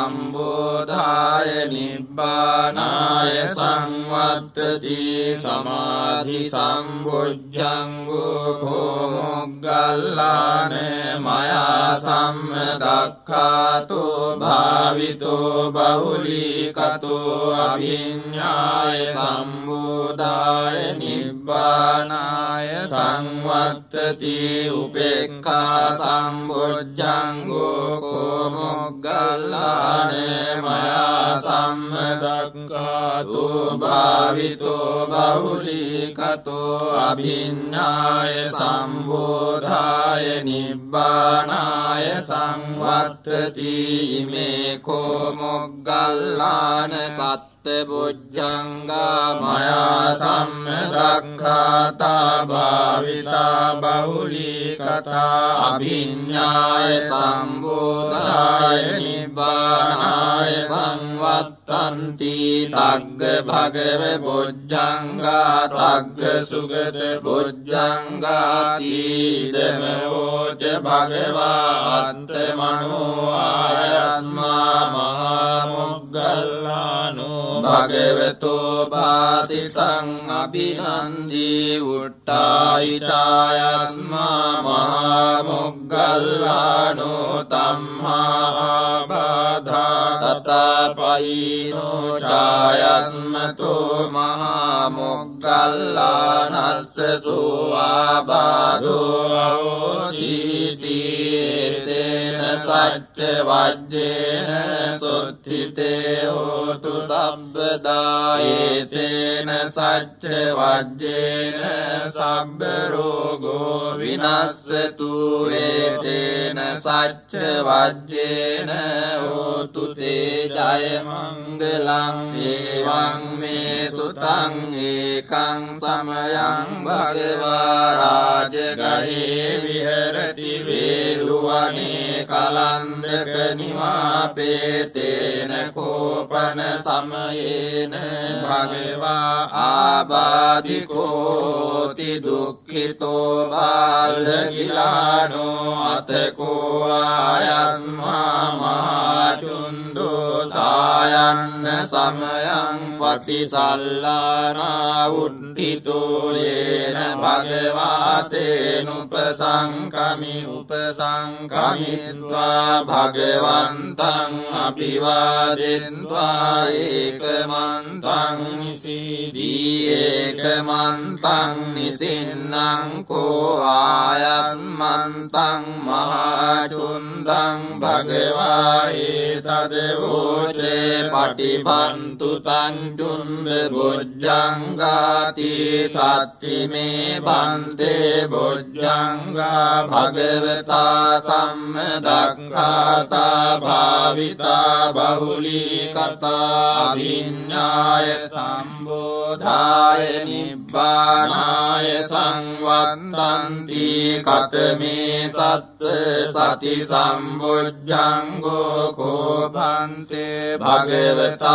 සම්බෝධාය නිබ්බානාය සංවත්තති සමාධි සම්බොජ්ජංගෝ කෝ මොග්ගල්ලාන මයා සම්මදක්ඛාතෝ භාවිතෝ බහුලීකතෝ අභිඤ්ඤාය සම්බෝධාය නිබ්බානාය සංවත්තති උපේක්ඛා සම්බොජ්ජංගෝ කෝ මොග්ගල්ලාන මයා සම්මදක්ඛාතෝ භාවිතෝ බහුලීකතෝ අභිඤ්ඤාය සම්බෝධාය නිබ්බානාය සංවත්තති ඉමේ කෝ මොග්ගල්ලාන සත්බොජ්ජංගා මයා සම්මදක්ඛාතා භාවිතා බහුලීකතා අභිඤ්ඤාය සම්බෝධාය නිබ්බානාය සංවත්තන්ති තග්ග භගව බොජ්ජංගා තග්ග සුගත බොජ්ජංගාති ඉදමෝච භගවා අත්තමනෝ ආයස්මා මහා මොග්ගල්ලානෝ භගවතෝ භාතිතං අභිනන්දී උට්ඨායිතායස්මා මහා මොග්ගල්ලානෝ තම්හා ආබාධා තතපයිනෝ ඡායස්මතෝ මහා මොග්ගල්ලානස්ස සෝආබාධෝ අවෝසීති තේන සච්ච වජ්ජේන සොත්ථිතේ හෝතු සබ්බදායේතේන සච්ච වජ්ජේන සබ්බ රෝගෝ විනස්සතු ඒතේන සච්ච වජ්ජේන හෝතු තේ ජය මංගලං එවං මේ සුතං ඒකං සමයං භගවා රාජගහේ විහෙරති වේලුවනේ කලන්දක නිවාපේතේන කෝපන සමයේන භගවා ආබාධිකෝති දුක්ඛිතෝ බාලගිලානෝ අතකෝ ආයස්මා මහාචුන්දෝ සායන්න සමයං පටිසල්ලානා උද්ධිතෝ යේන භගවා තේනුපසංකමි උපසංකමිත්වා භගවන්තං අභිවාදෙත්වා ඒකමන්තං නිසීදී ඒකමන්තං නිසින්නං කෝ ආයන්මන්තං මහාචුන්දං භගවා ඒතදවෝචේ පටිපන්තු තංචුන්ද බොජ්ජංගාති සත්තිමේ බන්තේ බොජ්ජංගා භගවතා සම්මදක්ඛාතා භාවිතා බහුලීකතා අභිඤ්ඤාය සම්බෝධාය නිබ්බානාය සංවත්තන්ති කතමේ සත්ත සති සම්බොජ්ජංගෝ කෝ භන්තේ භගවතා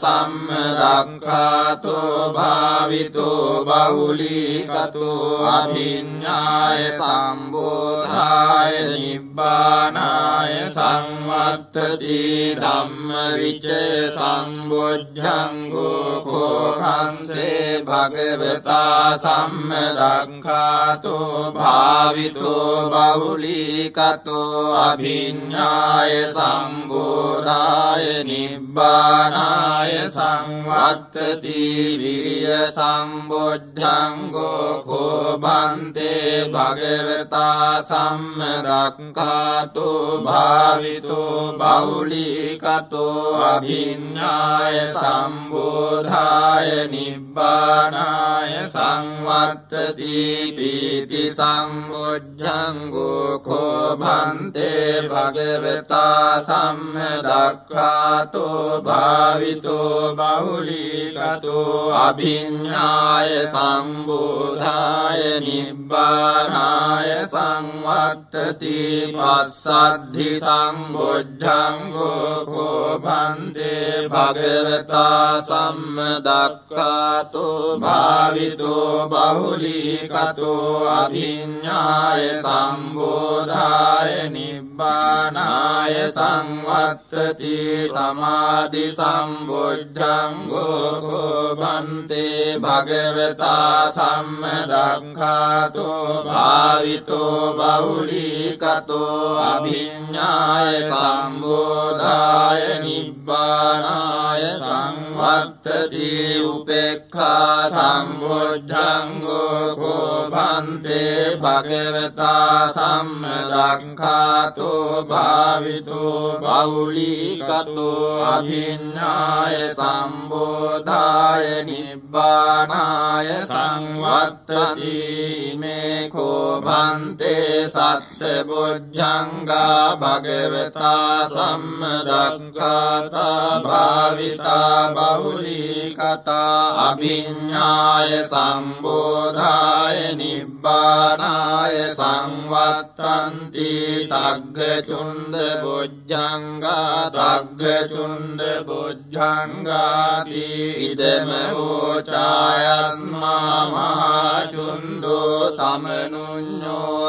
සම්මදක්ඛාතෝ භාවිතෝ බහුලීකතෝ අභිඤ්ඤාය සම්බෝධාය නිබ්බානාය සංවත්තති ධම්මවිචය සම්බොජ්ජංගෝ කෝඛන්සේ භගවතා සම්මදක්ඛාතෝ භාවිතෝ බහුලීකතෝ අභිඤ්ඤාය සම්බෝධාය නිබ්බානාය සංවත්තති විරිය සම්බොජ්ජංගෝ කෝභන්තේ භගවතා සම්මදක්ඛාතෝ භාවිතෝ බහුලීකතෝ අභිඤ්ඤාය සම්බෝධාය නිබ්බානාය සංවත්තති පීති සම්බොජ්ජංගෝ කෝභන්තේ භගවතා සම්මදක්ඛාතෝ භාවිතෝ බහුලීකතෝ අභිඤ්ඤාය සම්බෝධාය නිබ්බානාය සංවත්තති පස්සද්ධි සම්බොජ්ජංගෝ කෝභන්තේ භගවතා සම්මදක්ඛාතෝ භාවිතෝ බහුලීකතෝ අභිඤ්ඤාය සම්බෝධාය නිබ්බානාය සංවත්තති සමාධි සම්බොජ්ජංගෝ කෝභන්තේ භගවතා සම්මදක්ඛාතෝ භාවිතෝ බහුලීකතෝ අභිඤ්ඤාය සම්බෝධාය නිබ්බානාය සංවත්තති උපේක්ඛා සම්බොජ්ජංගෝ කෝභන්තේ භගවතා සම්මදක්ඛාතෝ භාවිතෝ බහුලීකතෝ අභිඤ්ඤාය සම්බෝධාය නිබ්බානාය සංවත්තති මේ කෝභන්තේ සත්බොජ්ජංගා භගවතා සම්මදක්ඛාතා භාවිතා බහුලීකතා අභිඤ්ඤාය සම්බෝධාය නිබ්බානාය සංවත්තන්ති තග්ගචුන්ද බොජ්ජංගා තග්ගචුන්ද බොජ්ජංගාති ඉදම වෝචායස්මා මහචුන්දෝ සමනුඤ්ඤෝ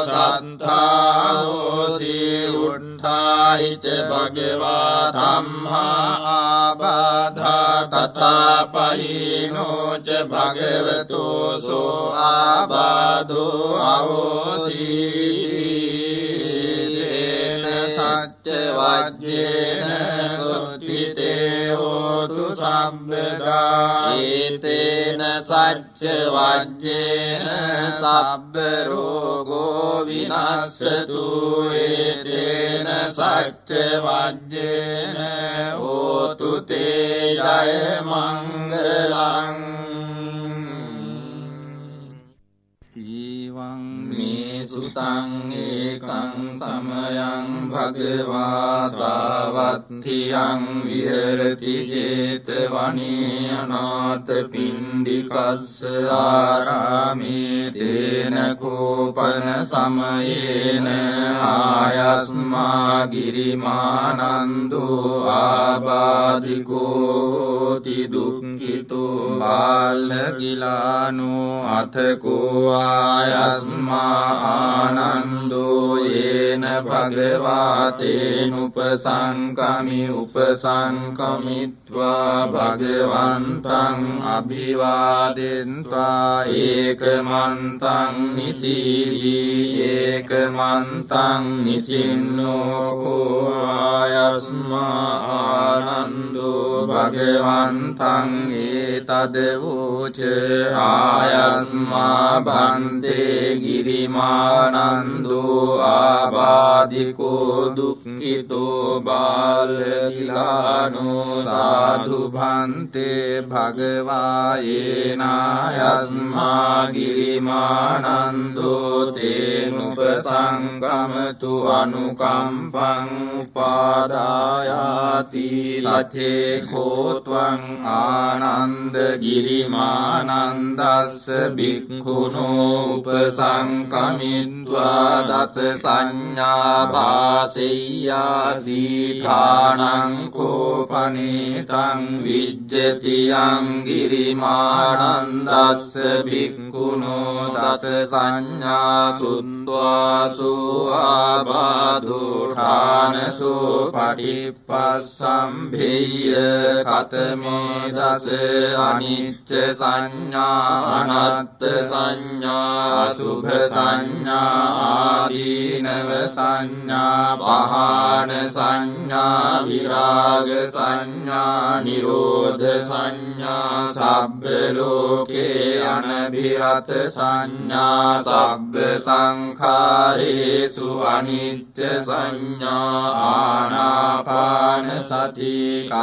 සත්තාෝසි උට්ඨායිච භගවා ධම්මා ආබාධා තථාපහිනෝ ච භගවතෝ සෝ ආබාධෝ අවෝසි සච්ච වජ්ජේන සුත්තිතේ හෝතු සම්බදා ඒතේන සච්ච වජ්ජේන සබ්බ රෝගෝ විනස්සතු ඒතේන සච්ච වජ්ජේන හෝතු තේ ජය මංගලං මේ සුතං ඒකං සමයං භගවා සාවත්තියං විහෙරති ජේතවනේ අනාථ පිණ්ඩිකස්ස ආරාමේ තේන කෝපන සමයේන ආයස්මා ගිරිමානන්දෝ ආබාධිකෝ ති දුක්ඛිතෝ බාලගිලානෝ අතකෝ ආයස්මා ආනන්දෝ යේන භගවාතේනුපසංකමි උපසංකමිත්වා භගවන්තං අභිවාදෙන්त्वा ඒකමන්තං නිසීදී ඒකමන්තං නිසින්නෝ කෝ ආයස්මා ආනන්දෝ භගවන්තං ඒතදවෝච ආයස්මා භන්තේ ගිරිමානන්දෝ ආබාධිකෝ දුක්ඛිතෝ බාලකිලානෝ සාධු භන්තේ භගවා යේනායස්මා ගිරිමානන්දෝ තේනුපසංගමතු අනුකම්පං උපාදායාති සචේ කෝත්වං ආනන්ද ගිරිමානන්දස්ස භික්ඛුනෝ උපසංකමිත්වා දස සංඥා භාසෙය්‍යා සීඨානං කෝපනීතං විජ්ජති යං ගිරිමානන්දස්ස භික්ඛුනෝ දත සංඥා සුත්වාසෝ ආබාධෝඨානසෝ පටිපස්සම්භේය කතමේ දස අනිච්ච සංඥා අනත්ත් සංඥා අසුභ සංඥා ආදීනව සංඥා පහාන සංඥා විරාග සංඥා නිරෝධ සංඥා සබ්බ ලෝකේ අනභිරත සංඥා සබ්බ සංඛාරේසු අනිච්ච සංඥා ආනාපාන සති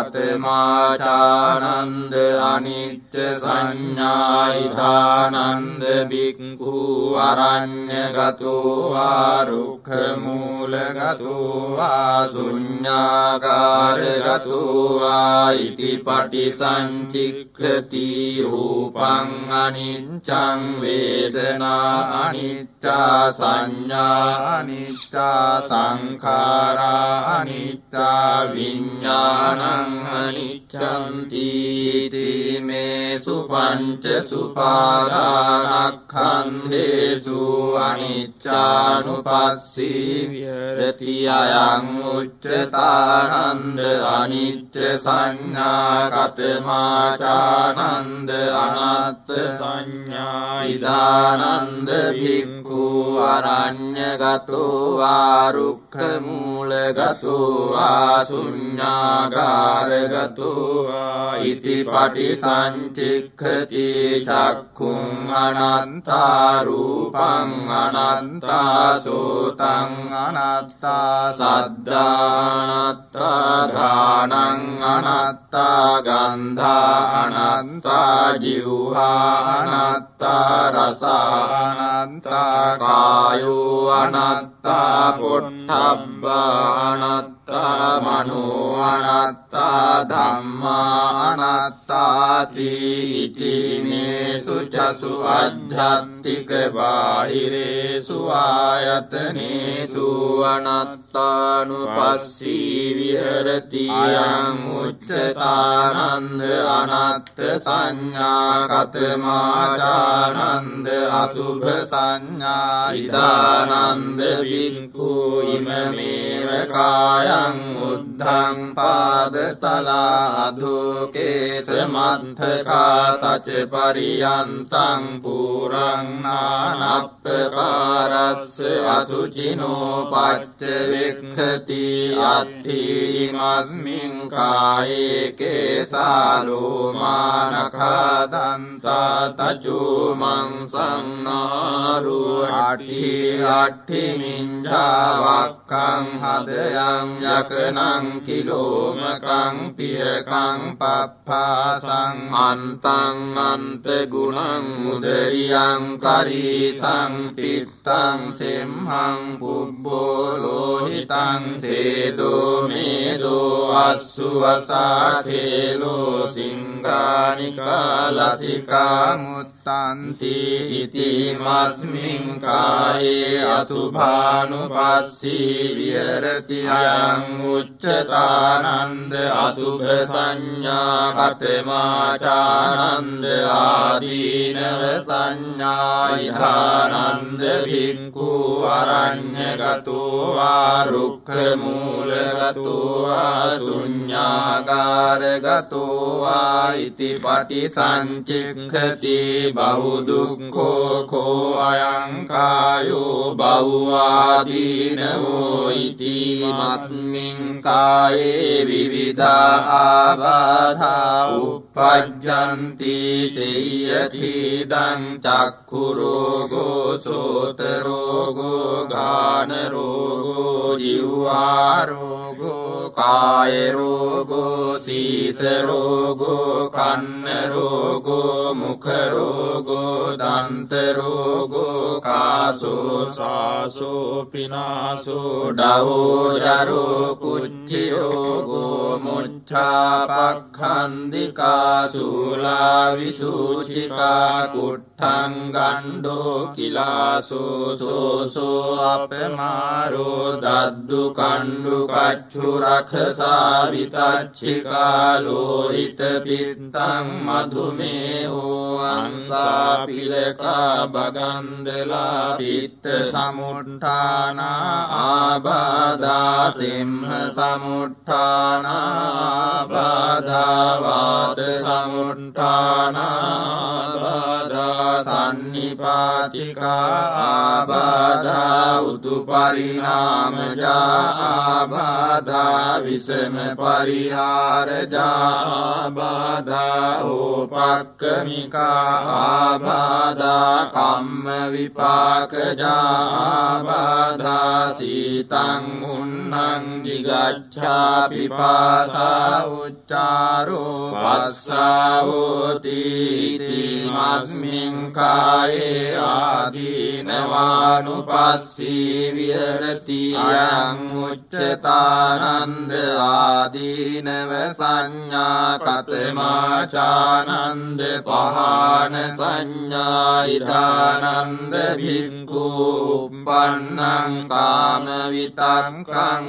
කතමාචානන්ද අනිච්ච සංඥා ඉධානන්ද භික්ඛු අරඤ්ඤගතෝ වා රුක්ඛ මූලගතෝ වා ශුඤ්ඤාගාරගතෝ වා ඉති පටිසංචික්ඛති රූපං අනිච්ඡං වේදනා අනිච්චා සංඥා අනිච්චා සංඛාරා අනිච්චා විඥානං අනිච්ඡං තීති මේ සුපංච සුපාදානක්ඛන්ධේසු අනිච්චානුපස්සී විහෙරති අයං උච්චතානන්ද අනිච්ච සංඥා කතමාචානන්ද අනත්ත් සංඥා ඉදානන්ද භික්ඛු අරඤ්ඤගතෝ වා රුක්ඛ මූලගතෝ වා ශුඤ්ඤාගාරගතෝ වා ඉති පටිසංචික්ඛති චක්ඛුං අනන්තා රූපං අනන්තා සෝතං අනත්තා සද්ධානත්තා ගානං අනත්තා ගන්ධා අනත්තා ජීවහා අනත්තා රසා අනත්තා කායෝ අනත්තා පොට්ඨබ්බා අනත්තා මනෝ අනත්තා ධම්මා අනත්තාති ඉති මේසු චසු අධ්‍යාත්තික බාහිරේසු ආයතනේසු අනත්තානුපස්සී විහෙරති අයං උච්චතානන්ද අනත්ත් සංඥා කතමාචානන්ද අසුභ සංඥා ඉදානන්ද භික්ඛු ඉමමේව කායං උද්ධං පාදතලා අධෝකේස මත්තකා තච පරියන්තං පුරං නානප්පකාරස්ස අසුචිනෝ පච්ච වෙක්ඛති අත්ථි ඉමස්මින් කායේ කේසාලෝ මානඛා දන්තා තචෝ මංසං නාරෝ අට්ඨි මිඤ්ඤා වක්ඛං හදයන් යකනං කිලෝමකං පියකං පප්පාසං අන්තං අන්ත ගුණං උදරියං කරීසං පිත්තං සෙම්හං පුබ්බෝ ලෝහිතං සේදෝ මේදෝ අස්සු වසාඛේලෝ සිංහානිකා ලසිකා මුත්තන්ති ඉති මස්මින් කායේ අසුභානුපස්සී විහෙරති අයං උච්චතානන්ද අසුභ සංඥා කතමාචානන්ද ආදීනව සංඥා ඉධානන්ද භික්ඛු අරඤ්ඤගතෝ වා රුක්ඛ මූලගතෝ වා ශුඤ්ඤාගාරගතෝ වා ඉති පටිසංචික්ඛති බහු දුක්ඛෝ කෝ අයං කායෝ බහුවාදීනවෝ ඉති මස්මින් කායේ විවිධා ආබාධා උප්පජ්ජන්ති සේයති දං චක්ඛු රෝගෝ සෝත රෝගෝ ගාන රෝගෝ ජීවා රෝගෝ කාය රෝගෝ සීස රෝගෝ කන්න රෝගෝ මුඛ රෝගෝ දන්ත රෝගෝ කාසෝ සාසෝ පිනාසෝ ඩහෝරෝ කුච්චි රෝගෝ මුච්ඡාපක්ඛන්දිකා සූලා විසූචිකා කුට්ඨං ගණ්ඩෝ කිලාසෝ සෝසෝ අපමාරෝ දද්දු කණ්ඩු කච්චු රඛසා විතච්චිකා ලෝහිත පිත්තං මధుමේහෝ අංසා පිලකා බගන්දලා පිත්ත සමුට්ඨානා ආබාධා සිම්හ සමුට්ඨානා ආබාධා වාත සමුට්ඨානා ආබාධා සන්නිපාතිකා ආබාධා උතුපරිණාමජා ආබාධා විසම පරිහාරජා ආබාධා ඕපක්කමිකා ආබාධා කම්ම විපාකජා ආබාධා සීතං උන්නං දිගච්ඡා පිපාසා උච්චාරෝ පස්සාවෝති මස්මින් කායේ ආදීනවානුපස්සී විහෙරති අයං උච්චතානන්ද ආදීනව සංඥා කතමාචානන්ද පහාන සංඥා ඉදානන්ද භික්ඛු උප්පන්නං කාම විතක්කං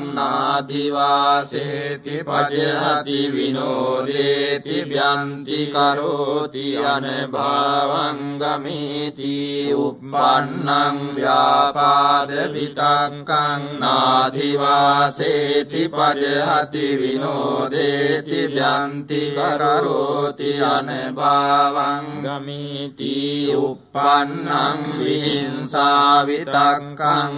නාදිවාසේති පජහති විනෝදේති ව්‍යන්ති කරෝති අනභාවං ගමේති උප්පන්නං ව්‍යාපාද විතක්කං නාදිවාසේති පජහති විනෝදේති ව්‍යන්ති කරෝති අනභාවං ගමේති උප්පන්නං විහිංසා විතක්කං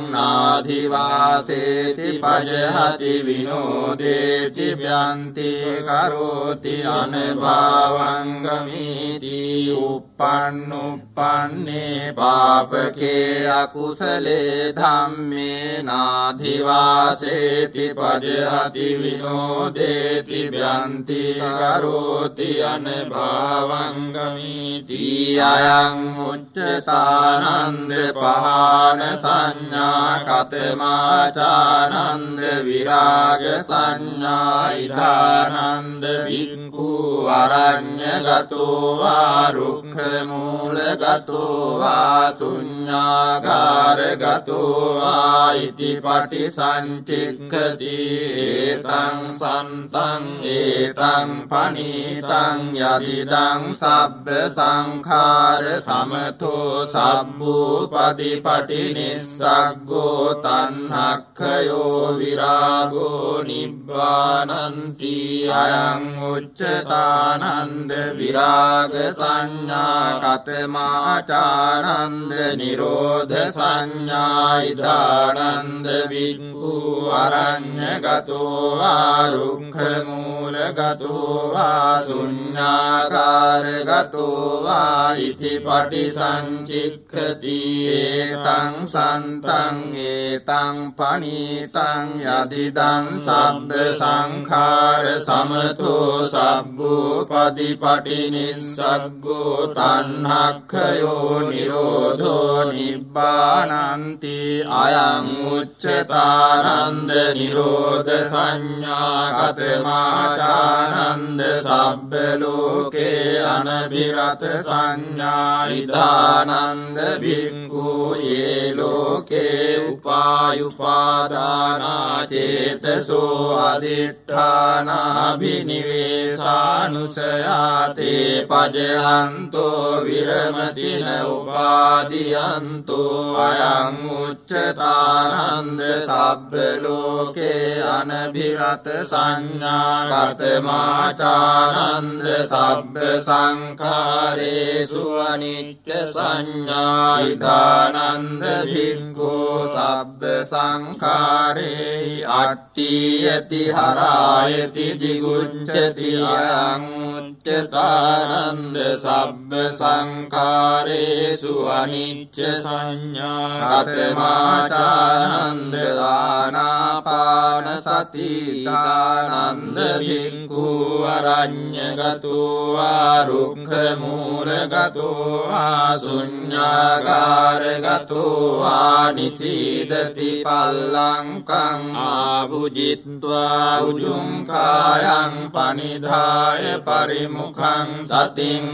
නාදිවාසේති පජහති විනෝදේති ව්‍යන්ති කරෝති අනභාවං ගමේති උප්පන්නුප්පන්නේ පාපකේ අකුසලේ ධම්මේ නාධිවාසේති පජහති විනෝදේති ව්‍යන්ති කරෝති අනභාවං ගමේති අයං උච්චතානන්ද පහාන සංඥා කතමාචානන්ද විරාග සංඥා ඉදානන්ද භික්ඛු අරඤ්ඤගතෝ වා රුක්ඛ මූලගතෝ වා ශුඤ්ඤාගාරගතෝ වා ඉති පටිසංචික්ඛති ඒතං සන්තං ඒතං පනීතං යදිදං සබ්බ සංඛාර සමතෝ සබ්බූපදීපටි නිස්සග්ගෝ තණ්හක්ඛයෝ විරාගෝ නිබ්බානන්ති අයං උච්චතානන්ද විරාග සංඥා කතමාචානන්ද නිරෝධ සංඥා ඉදානන්ද භික්ඛු අරඤ්ඤගතෝ වා රුක්ඛ මූලගතෝ වා ශුඤ්ඤාකාරගතෝ වා ඉති පටිසංචික්ඛති ඒතං සන්තං ඒතං පනීතං යදිදං සබ්බ සංඛාර සමතෝ සබ්බූපදීපටි නිස්සග්ගෝ තණ්හක්ඛයෝ නිරෝධෝ නිබ්බානන්ති අයං උච්චතානන්ද නිරෝධ සංඥා කතමාචානන්ද සබ්බ ලෝකේ අනබිරත සංඥා ඉදානන්ද භික්ඛු යේ ලෝකේ උපායුපාදානා චේතසෝ අදිඨානාභිනිවේසානුසයාතේ පජහන්තෝ විරමතින උපාදියන්තෝ අයං උච්චතානන්ද සබ්බ ලෝකේ අනබිරත සංඥා කතමාචානන්ද සබ්බ සංඛාරේසු අනිච්ච සංඥා ඉදානන්ද භික්ඛු සබ්බ සංඛාරේ අට්ඨියති හරායති දිගුච්ඡති අයං උච්චතානන්ද සබ්බ සංඛාරේසු අනිච්ච සංඥා කතමාචානන්ද ආනාපාන සති දානන්ද භික්ඛු අරඤ්ඤගතෝ වා රුක්ඛ මූලගතෝ ගතෝ වා ශුඤ්ඤාගාර ගතෝ වා නිසීදති පල්ලංකං ආභුජිත්වා උජුං කායං පනිධාය පරිමුඛං සතින්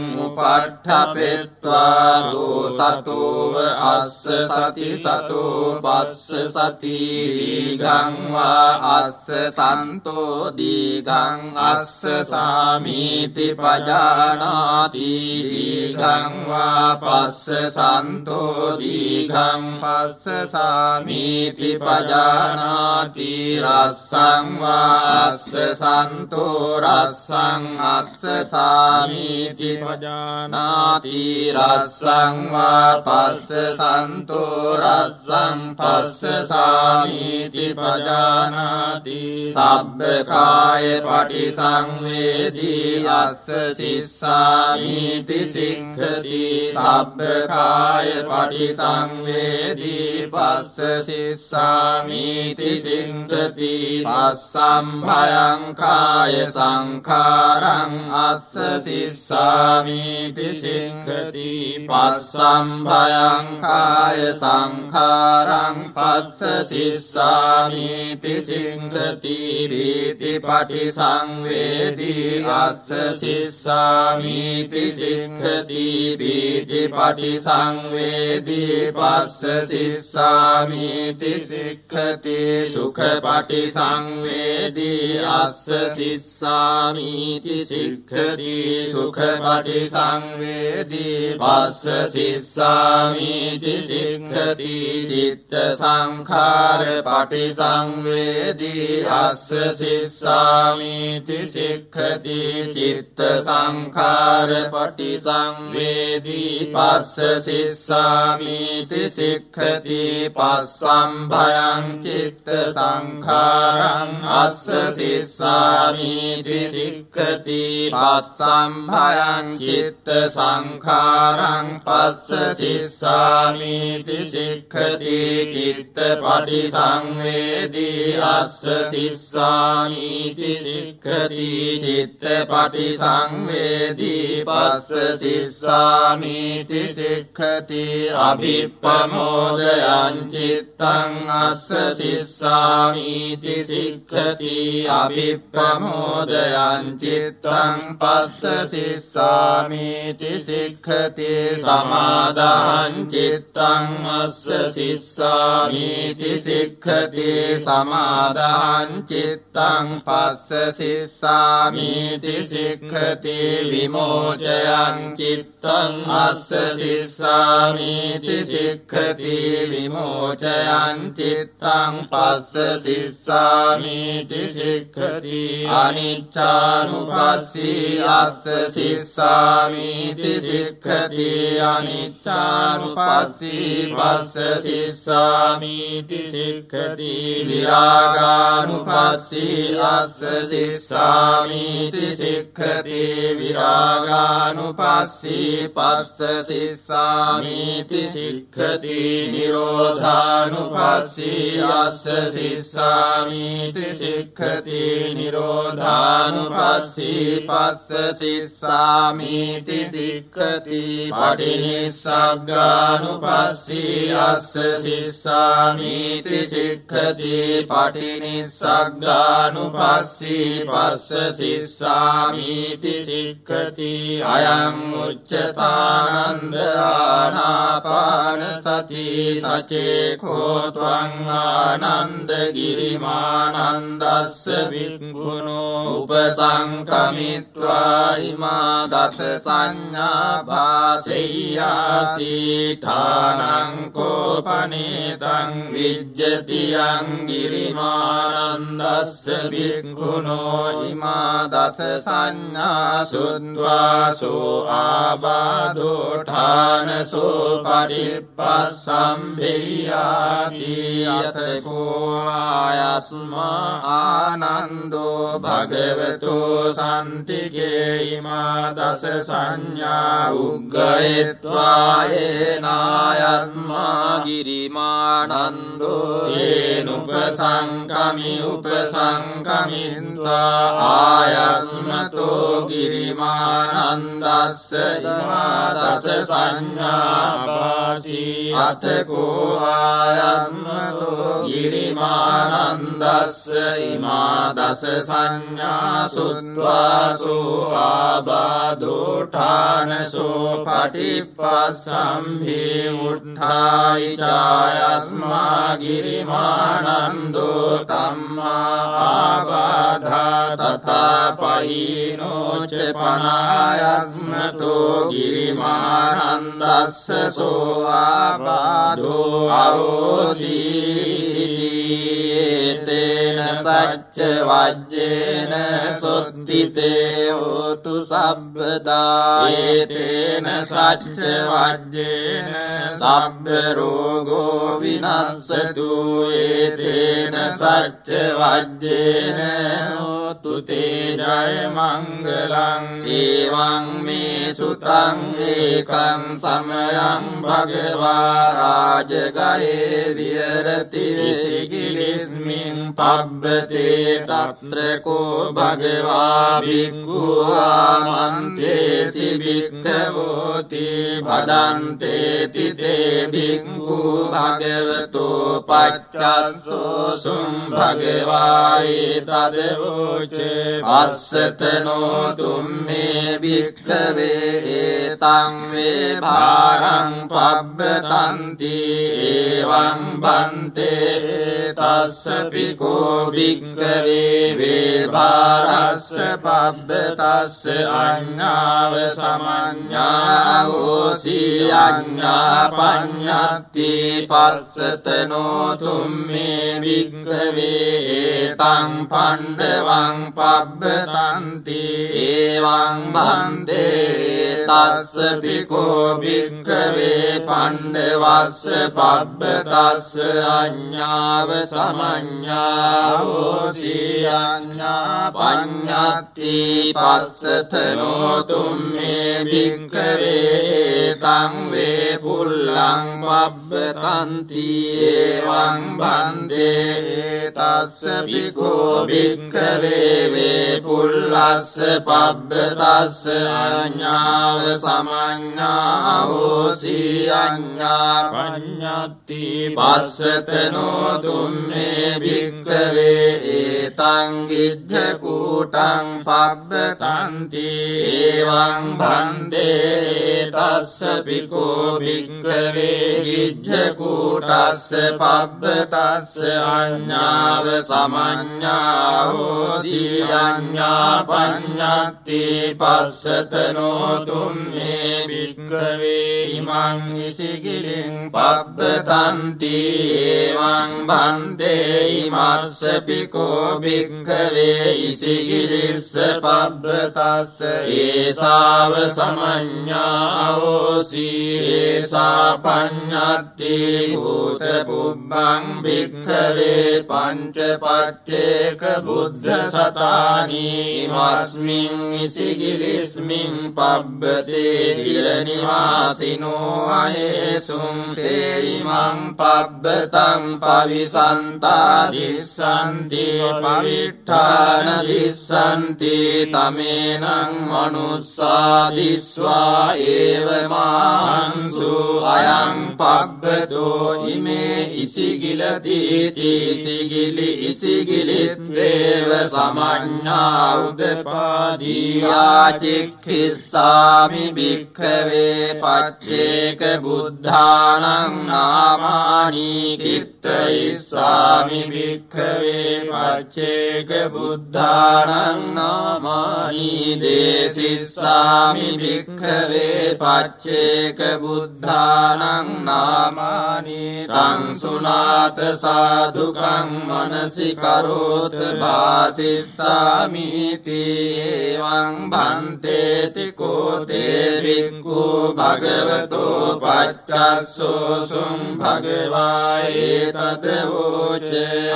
උපට්ඨපෙත්වා සතෝව අස්ස සති සතෝ පස්ස සති දීඝං වා අස්ස සන්තෝ දීඝං අස්ස සාමීති පජානාති දීඝං වා පස්ස සන්තෝ දීඝං පස්ස සාමීති පජානාති රස්සං වා අස්ස සන්තෝ රස්සං අස්ස සාමීති පජානාති රස්සං වා පස්ස සන්තෝ රස්සං පස්ස සාමීති පජානාති සබ්බකාය පටිසංවේදී අස්ස සිස්සාමීති සික්ඛති සබ්බකාය පටිසංවේදී පස්ස සිස්සාමීති සික්ඛති පස්සම්භයං කාය සංඛාරං අස්ස සිස්සාමීති සික්ඛති පස්සම්භයං කාය සංඛාරං පස්ස සිස්සාමීති සික්ඛති රීති පටිසංවේදී අස්ස සිස්සාමීති සික්ඛති පීති පටිසංවේදී පස්ස සිස්සාමීති සික්ඛති සුඛ පටිසංවේදී අස්ස සිස්සාමීති සික්ඛති සුඛ පටිසංවේදී පස්ස සිස්සාමීති සික්ඛති චිත්ත සංඛාර පටිසංවේදී අස්ස සිස්සාමීති සික්ඛති චිත්ත සංඛාර පටිසංවේදී පස්ස සිස්සාමීති සික්ඛති පස්සම්භයං චිත්ත සංඛාරං අස්ස සිස්සාමීති සික්ඛති පස්සම්භයං චිත්ත සංඛාරං පස්ස සිස්සාමීති සික්ඛති චිත්ත පටිසංවේදී අස්ස සිස්සාමීති සික්ඛති චිත්ත පටිසංවේදී පස්ස සිස්සාමීති සික්ඛති අභිප්පමෝදයං චිත්තං අස්ස සිස්සාමීති සික්ඛති අභිප්පමෝදයං චිත්තං පස්ස සිස්සාමීති සික්ඛති සමාදාං චිත්තං අස්ස සිස්සාමීති සික්ඛති සමාදාං චිත්තං පස්ස සිස්සාමීති සික්ඛති විමෝචයං චිත්තං අස්ස සිස්සාමීති සික්ඛති විමෝචයං චිත්තං පස්ස සිස්සාමීති සික්ඛති අනිච්ඡානුපස්සී අස්ස සිස්සාමීති සික්ඛති අනිච්ඡානුපස්සී පස්ස සිස්සාමීති සික්ඛති විරාගානුපස්සී අස්ස සිස්සාමීති සික්ඛති විරාගානුපස්සී පස්ස සිස්සාමීති සික්ඛති නිරෝධානුපස්සී අස්ස සිස්සාමීති සික්ඛති නිරෝධානුපස්සී පස්ස සිස්සාමීති සික්ඛති පටිනිස්සග්ගානුපස්සී අස්ස සිස්සාමීති සික්ඛති පටිනිස්සග්ගානුපස්සී පස්ස සිස්සාමීති සික්ඛති අයං උච්චතානන්ද ආනාපාන සති සචේකෝ ත්වං ආනන්ද ගිරිමානන්දස්ස වික්ඛුනෝ උපසංකමිත්වා ඉමා දස සංඥා භාසෙය්‍යාසීඨානං කෝපනේතං විජ්ජති යං ගිරිමානන්දස්ස වික්ඛුනෝ ඉමා දස සංඥා සුත්වාසෝ ආබාධෝ ඨානසෝ පරිප්පස්සම්භේයාති යතකෝ ආයස්මා ආනන්දෝ භගවතෝ සම්තිකේ ඉමා දස සංඥා උග්ගයත්වා ඒනායත්මා ගිරිමානන්දෝ තේනුපසංකමි උපසංකමින්වා ආයස්මතෝ ගිරිමානන්දස්ස ඉමා දස දස සංඥාපාසි අතකෝ ආයත්මතෝ ගිරිමානන්දස්ස ඉමා දස සංඥා සුත්වාසෝ ආබාධෝඨානසෝ පටිප්පස්සම්භි උට්ඨායි චායස්මා ගිරිමානන්දෝ තම්මා ආබාධා තථා පහිනෝච පනායස්මතෝ ගිරිමානන්දස්ස සෝ ආබාධෝ අරෝසී තේන සච්ච වජ්ජේන සොත්තිතේ හෝතු සබ්බදා ඒතේන සච්ච වජ්ජේන සබ්බ රෝගෝ විනස්සතු ඒතේන සච්ච වජ්ජේන හෝතු තේ ජය මංගලං ඒවං මේ සුතං ඒකං සමයං භගවා රාජගයේ විහෙරති විසිකිලිස්මින් පබ්බතේ තත්‍ර කෝ භගවා භික්ඛු ආමන්ත්‍රේසි භික්ඛවෝති භදන්තේති තේ භික්ඛු භගවතෝ පච්චස්සෝ සුම් භගවා ඒතදවෝච අස්සතනෝ තුම්මේ භික්ඛවේ ඒතං වේ භාරං පබ්බතන්ති එවං බන්තේ තස්ස පිකෝ භික්ඛවේ වේ භාරස්ස පබ්බතස්ස අඤ්ඤාව සමඤ්ඤාවෝසි අඤ්ඤා පඤ්ඤත්ති පස්සතනෝ තුම්මේ භික්ඛවේ ඒතං පණ්ඩවං පබ්බතන්ති එවං බන්තේ තස්ස පිකෝ භික්ඛවේ පණ්ඩවස්ස පබ්බතස්ස අඤ්ඤාව සමඤ්ඤාවෝසි අඤ්ඤා පඤ්ඤත්ති පස්සතනෝ තුම්මේ භික්ඛවේ තං වේ පුල්ලං පබ්බතන්ති එවං බන්තේ තස්ස පිකෝ භික්ඛවේ වේ පුල්ලස්ස පබ්බතස්ස අඤ්ඤාව සමඤ්ඤාවෝසි අඤ්ඤා පඤ්ඤත්ති පස්සතනෝ තුම්මේ භික්ඛවේ ඒතං ගිජ්ජ කූටං පබ්බතන්ති එවං භන්තේ තස්ස පිකෝ භික්ඛවේ ගිජ්ජ කූටස්ස පබ්බතස්ස අඤ්ඤාව සමඤ්ඤාවෝසි අඤ්ඤා පඤ්ඤත්ති පස්සතනෝ තුම්මේ භික්ඛවේ ඉමං ඉසිකිලින් පබ්බතන්ති එවං බන්තේ ඉමස්ස පිකෝ භික්ඛවේ ඉසිකිලිස්ස පබ්බතස්ස ඒසාව සමඤ්ඤාවෝසි ඒසා පඤ්ඤත්ති භූත පුබ්බං භික්ඛවේ පංච පච්චේක බුද්ධ සතානි ඉමස්මින් ඉසිකිලිස්මින් පබ්බතේ චිරනිවාසිනෝ අයේසුම් තේ ඉමං පබ්බතං පවිසන්තා දිස්සන්ති පවිට්ඨාන දිස්සන්ති තමේනං මනුස්සා දිස්වා ඒව මාංසු අයං පබ්බතෝ ඉමේ ඉසිගිලති ඉසිගිලි ඉසිගිලිත්වේව සමඤ්ඤා උදපාදී ආචික්ඛිස්සාමි භික්ඛවේ පච්චේක බුද්ධානං නාමානි කිත්තයිස්සාමි භික්ඛවේ පච්චේක බුද්ධානං නාමානි දේසිස්සාමි භික්ඛවේ පච්චේක බුද්ධානං නාමානි තං සුනාත සාදුකං මනසි කරෝත භාසිස්සාමිති එවං භන්තේති කෝතේ භික්ඛු භගවතෝ පච්චස්සෝ සුම් භගවායේ තදවෝච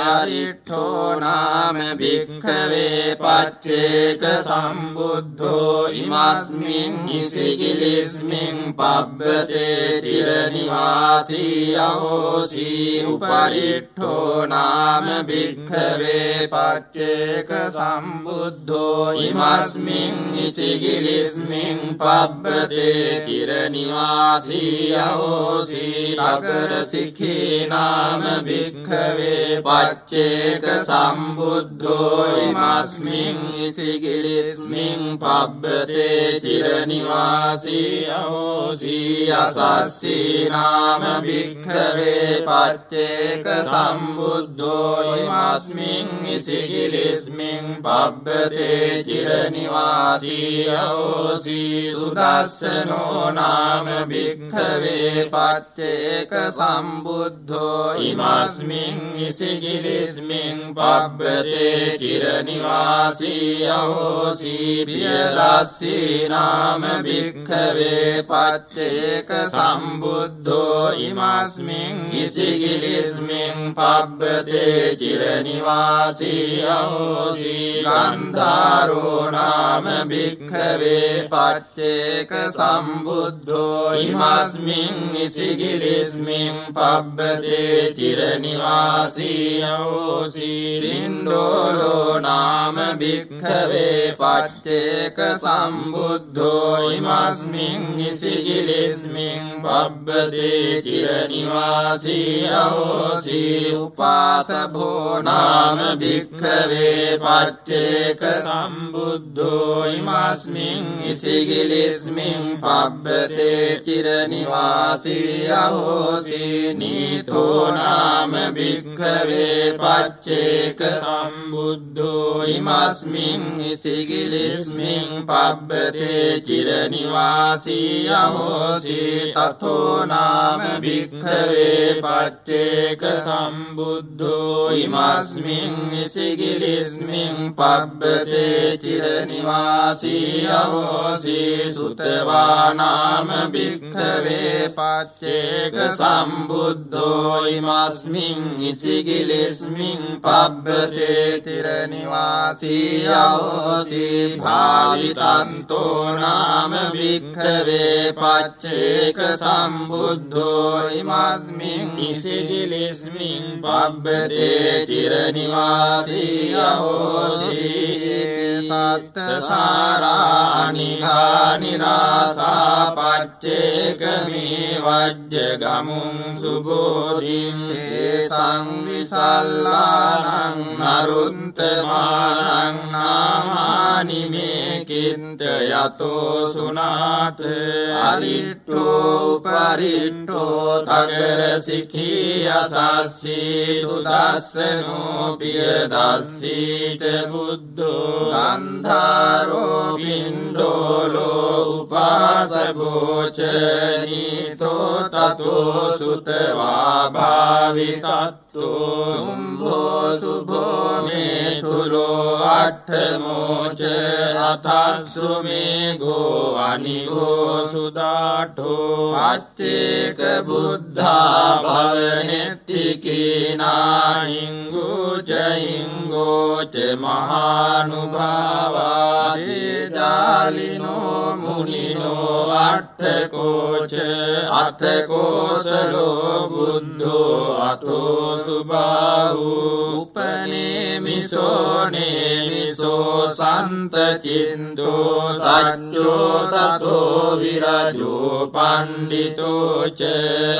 අරිට්ඨෝ නාම භික්ඛවේ පච්චේක සම්බුද්ධෝ ඉමස්මින් ඉසිගිලිස්මින් පබ්බතේ චිරනිවාසී අහෝසී උපරිට්ඨෝ නාම භික්ඛවේ පච්චේක සම්බුද්ධෝ ඉමස්මින් ඉසිගිලිස්මින් පබ්බතේ චිරනිවාසී අහෝසී සකරසිඛී නාම භික්ඛවේ පච්චේක සම්බුද්ධෝ ඉමස්මින් ඉසිගිලිස්මින් පබ්බතේ චිරනිවාසී අහෝසී අසස්සී නාම භික්ඛවේ පච්චේක සම්බුද්ධෝ ඉමස්මින් ඉසිගිලිස්මින් පබ්බතේ චිරනිවාසී අහෝසී සුදස්සනෝ නාම භික්ඛවේ පච්චේක සම්බුද්ධෝ ඉමස්මින් ඉසිගිලිස්මින් පබ්බතේ චිරනිවාසී අහෝසී පියදස්සී නාම භික්ඛවේ පච්චේක සම්බුද්ධෝ ඉමස්මින් ඉසිගිලිස්මින් පබ්බතේ චිරනිවාසී අහෝසී ගන්ධාරෝ නාම භික්ඛවේ පච්චේක සම්බුද්ධෝ ඉමස්මින් ඉසිගිලිස්මින් පබ්බතේ චිරනිවාසී අහෝසී පින්ඩෝලෝ නාම භික්ඛවේ පච්චේක සම්බුද්ධෝ ඉමස්මින් ඉසිගිලිස්මින් පබ්බතේ චිරනිවාසී අහෝසී උපාසභෝ නාම භික්ඛවේ පච්චේක සම්බුද්ධෝ ඉමස්මින් ඉසිගිලිස්මින් පබ්බතේ චිරනිවාසී අහෝසී නීතෝ නාම භික්ඛවේ පච්චේක සම්බුද්ධෝ ඉමස්මින් ඉසිගිලිස්මින් පබ්බතේ චිරනිවාසී අහෝසී තතෝ නාම භික්ඛවේ පච්චේක සම්බුද්ධෝ ඉමස්මින් ඉසිගිලිස්මින් පබ්බතේ චිරනිවාසී අහෝසී සුතවා නාම භික්ඛවේ පච්චේක සම්බුද්ධෝ ඉමස්මින් ඉසිගිලිස්මින් පබ්බතේ චිරනිවාසී අහෝසී භාවිතන්තෝ නාම භික්ඛවේ පච්චේක සම්බුද්ධෝ ඉමස්මින් ඉසිගිලිස්මින් පබ්බතේ චිරනිවාසී අහෝසී සත්තසාරානිඝා නිරාසා පච්චේක මේ වජ්ජ ගමුං සුබෝධින් ඒතං විසල්ලානං නරුන්තමානං නාමානි මේ කින්ත යතෝ සුනාත අරිට්ඨෝ පරිට්ඨෝ තගර සිඛී අසස්සී සුදස්සනෝ පියදස්සී ච බුද්ධෝ ගන්ධාරෝ පින්ඩෝලෝ උපාසභෝ ච නීතෝ තතෝ සුතවා භාවිතත්තෝ සුම්භෝ සුභෝ මේ තුලෝ අට්ඨමෝ ච අතස්සු මේ ගෝ අනිගෝ සුදාඨෝ පච්චේක බුද්ධා භවනෙත්තිකීනා හිංගෝ ච හිංගෝ ච මහානුභාවා දේජාලිනෝ මුනිනෝ අට්ඨකෝ ච අතකෝසලෝ බුද්ධෝ අතෝ සුබාහු උපනේමිසෝ නේමිසෝ සන්තචින්තෝ සච්චෝ තතෝ විරජෝ පණ්ඩිතෝ ච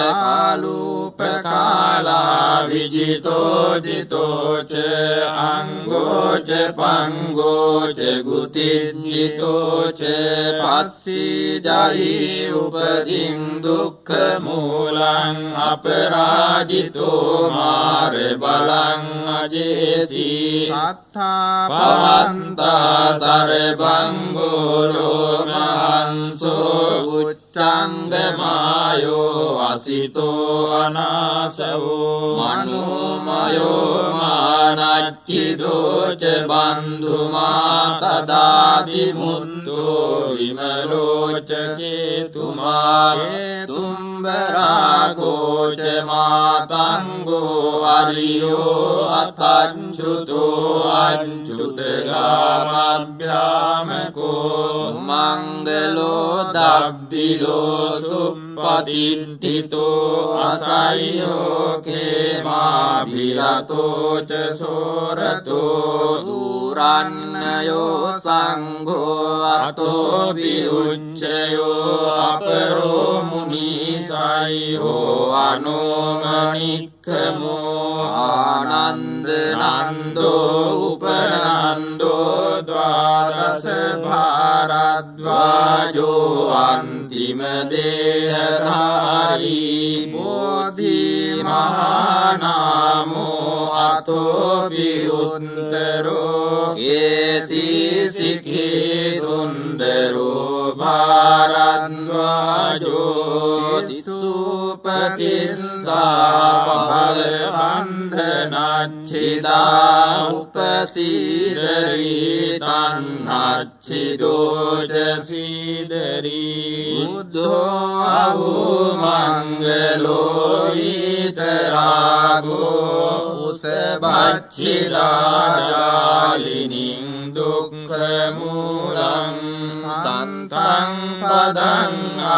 කාලූපකාලා විජිතෝ ජිතෝ ච අංගෝ ච පංගෝ ච ගුතිජ්ජිතෝ ච පස්සී ජයි උපදින් දුක්ඛ මූලං අපරාජිතෝ මාර බලං අජේසී සත්තා පවන්තා සරබං ගෝලෝ මහන්සෝ උච්ඡංගමායෝ අසිතෝ අනාසවෝ මනෝමයෝ මානච්චිදෝ ච බන්ධුමා තදාති මුත්තෝ විමලෝ ච චේතුමා හේතුම්බරාගෝ ච මා තංගෝ අරියෝ අතංචුතෝ අංචුතගාමභ්‍යාමකෝ මංගලෝ දබ්බිලෝ සුප්පතිට්ඨිතෝ අසය්‍යෝ කේමාභිරතෝ ච සෝරතෝ දුරන්නයෝ සංඝෝ අතෝ විඋච්චයෝ අපරෝ මුනිසයෝ අනෝමනික්ඛමෝ ආනන්ද නන්දෝ උපනන්දෝ ද්වාදස භාරද්වාජෝ අන්තිම දේහධාරී බෝධි මහානාමෝ අතෝ විඋත්තරෝ කේති සික්ඛේ සුන්දරෝ භාරද්වාජෝ තිසුපතිස්සා භවබන්ධනච්ඡිදා උපසීදරි තන්නච්ඡිදෝච සීදරි බුද්ධෝ අහෝ මංගලෝ ඊතරාගෝ උසබච්චිරාජාලිනින් දුක්ඛ මූලං සන්තං පදං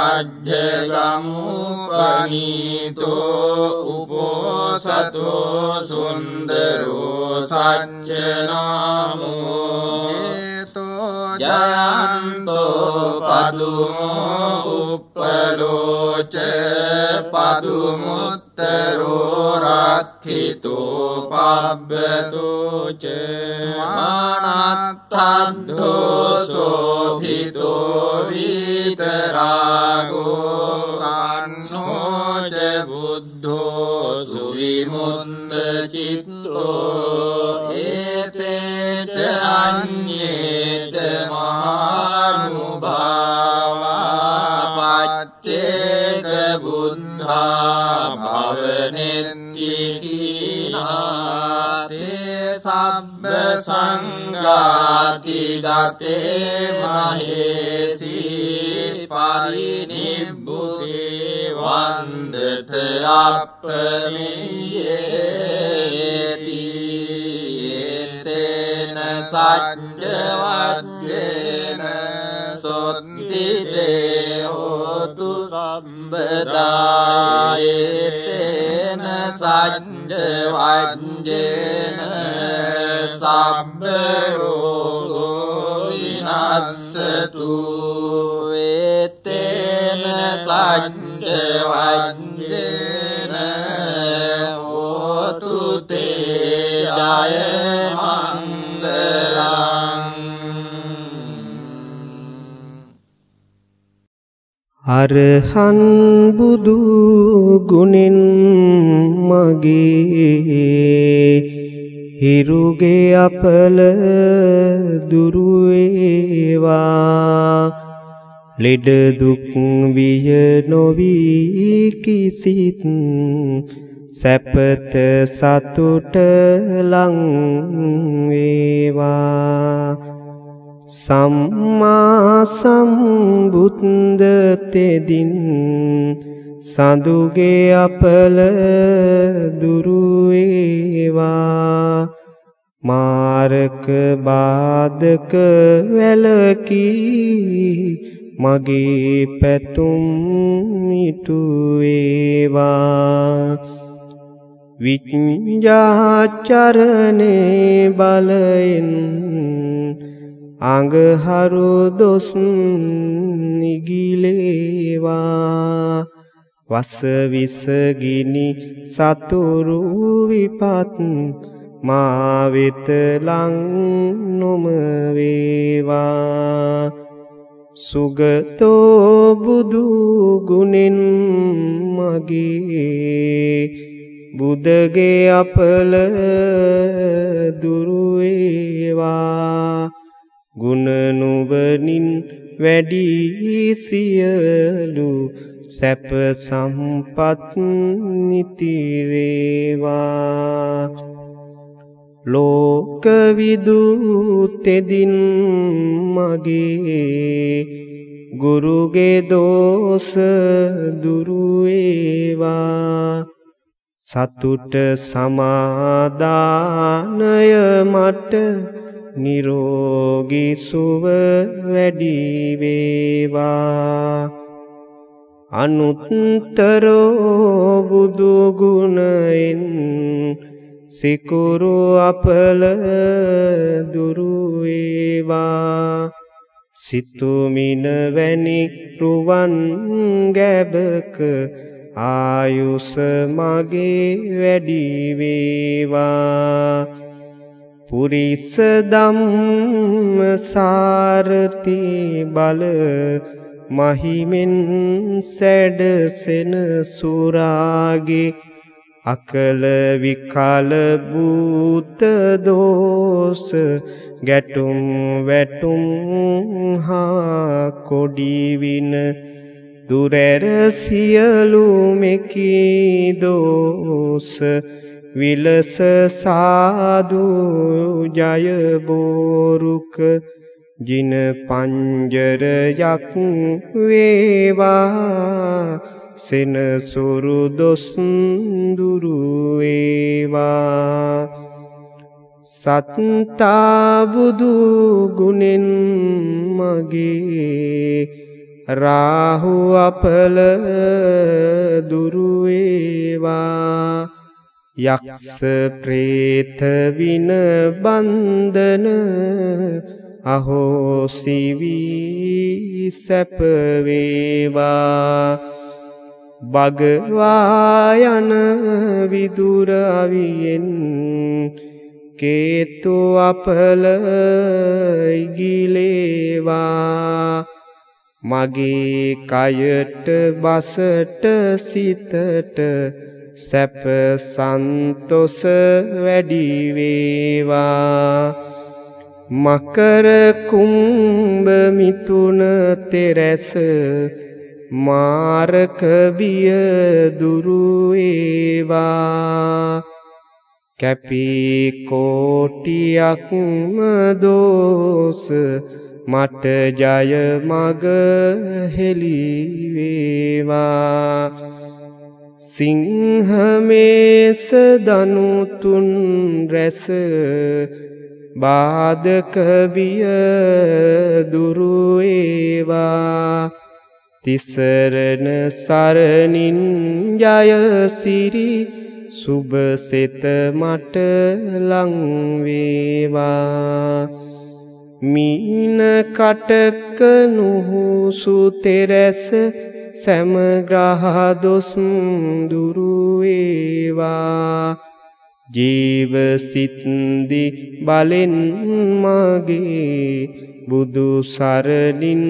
අජ්ජගමුපනීතෝ උපෝසතෝ සුන්දරෝ සච්චනාමෝ ජයන්තෝ පදුමෝ උප්පලෝච පදුමුත්තරෝ රක්ඛිතෝ පබ්බතෝ ච මානත්තද්ධෝ සෝභිතෝ විතරාගෝ කන්නෝ ච බුද්ධෝ සුවිමුත්ත චිත්තෝ ඒතේ ච අඤ්ඤේත මහානුභාවා පච්චේක බුද්ධා භවනෙත්තිකීනා තේ සබ්බ සංඝාති ගතේ මහේසී පරිනිබ්බුතේ වන්දත අප්පමේයේති ඒතේන සච්ච වජ්ජේන සොත්ති දේහෝතු සම්බදා ඒතේන සච්ච වජ්ජේන සබ්බ රෝගෝ විනස්සතු ඒතේන සච්ච වජ්ජේන හෝතු තේ ජය මංගලං. අරහන් බුදු ගුණෙන් මගේ හිරුගේ අපල දුරු වේවා ලෙඩ දුක් විය නොවී කිසිත් සැපත සතුට ලං වේවා සම්මා සම්බුද්ධ තෙදින් සඳුගේ අපල දුරු වේවා මාරක බාධක වැළකී මගේ පැතුම් ඉටු වේවා විඤ්ඤාචරණේ බලෙන් අඟහරු දොස් නිගිලේවා වස විස ගිනි සතුරු විපත් මා වෙත ලං නොම වේවා සුගතෝ බුදු ගුණෙන් මගේ බුදගේ අපල දුරු වේවා ගුණ නුවණින් වැඩි සියලු සැප සම්පත් නිති වේවා ලෝක විදුතෙදින් මගේ ගුරුගේ දෝෂ දුරු වේවා සතුට සමාදානය මට නිරෝගී සුව වැඩි වේවා. අනුත්තරෝ බුදු ගුණෙන් සිකුරු අපල දුරු වේවා. සිතුමින වැනි රුවන් ගැබක ආයුෂ මගේ වැඩි වේවා. පුරිස ධම්ම සාරති බල මහිමෙන් සැඩසෙන සුරාගේ අකල විකල භූත දෝෂ ගැටුම් වැටුම් හා කොඩි වින දුරැර සියලු මෙකී දෝෂ විලස සාදු ජය බෝරුක ජින පංජරයක් වේවා. සෙනසුරු දොස් දුරු වේවා. සත්තා බුදු ගුණෙන් මගේ රාහු අපල දුරු වේවා. යක්ෂ ප්‍රේත වින බන්ධන අහෝසි වී සැප වේවා. භගවා යන විදුර අවියෙන් කේතු අපල ඉගිලේවා. මගේ කයට බසට සිතට සැප සන්තොස වැඩි වේවා. මකර කුම්භ මිථුන තෙරැස මාරක බිය දුරු වේවා. කැපී කෝටියක්ම දෝස මට ජය මග හෙළි වේවා. සිංහමේස දනු තුන් රැස බාධක බිය දුරු වේවා. තිසරණ සරණින් ජය සිරි සුබ සෙත මට ලං වේවා. මීන කටක නුහුසු තෙරැස සෑම ග්‍රහ දොස් දුරු වේවා. ජීව සිත්දි බලෙන් මගේ බුදු සරණින්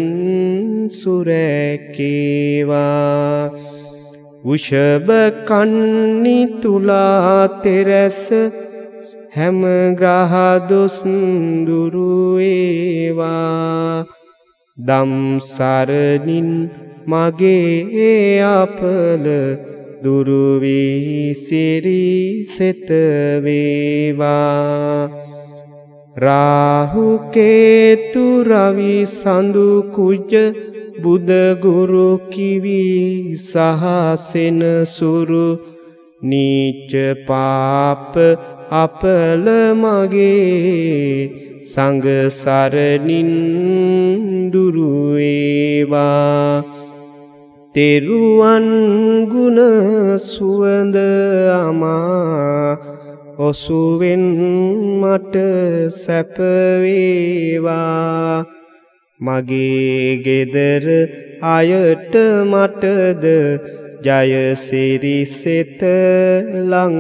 සුරැකේවා. වෘෂභ කන්නි තුලා තෙරැස හැම ග්‍රහ දොස් දුරු වේවා. දම් සරණින් මගේ අපල දුරු වී සිරි සෙත වේවා. රාහු කේතු රවි සඳු කුජ බුද ගුරු කිවි සහ සෙනසුරු නීච පාප අපල මගේ සංඝ සරණින් දුරු වේවා. තෙරුවන් ගුණ සුවඳ අමා ඔසුවෙන් මට සැප වේවා. මගේ ගෙදර අයට මටද ජය සිරි සෙත ලං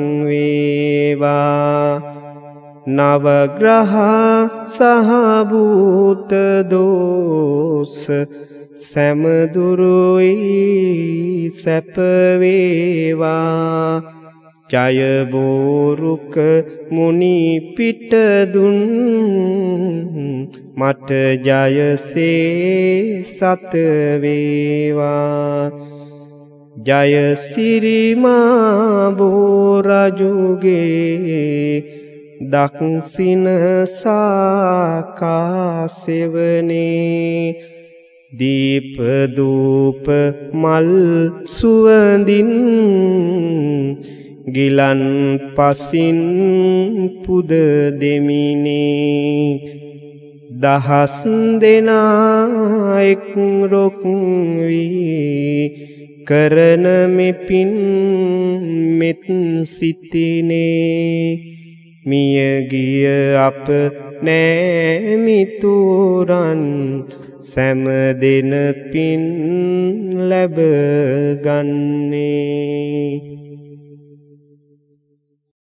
වේවා. නවග්‍රහ සහ භූත දෝෂ සෑම දුරුයි සැප වේවා. ජය බෝරුක මුනි පිට දුන් මට ජයසේ සත වේවා. ජය සිරිමා බෝරජුගේ දක්සින සාකාසෙවනේ. දීප දූප මල් සුවඳින් ගිලන් පසින් පුද දෙමිනේ දහස් දෙනා එක් රොක් වී කරන මෙපින් මෙත් සිතිනේ මියගිය අප නෑමිතුරන් සැම දෙන පින් ලැබ ගන්නේ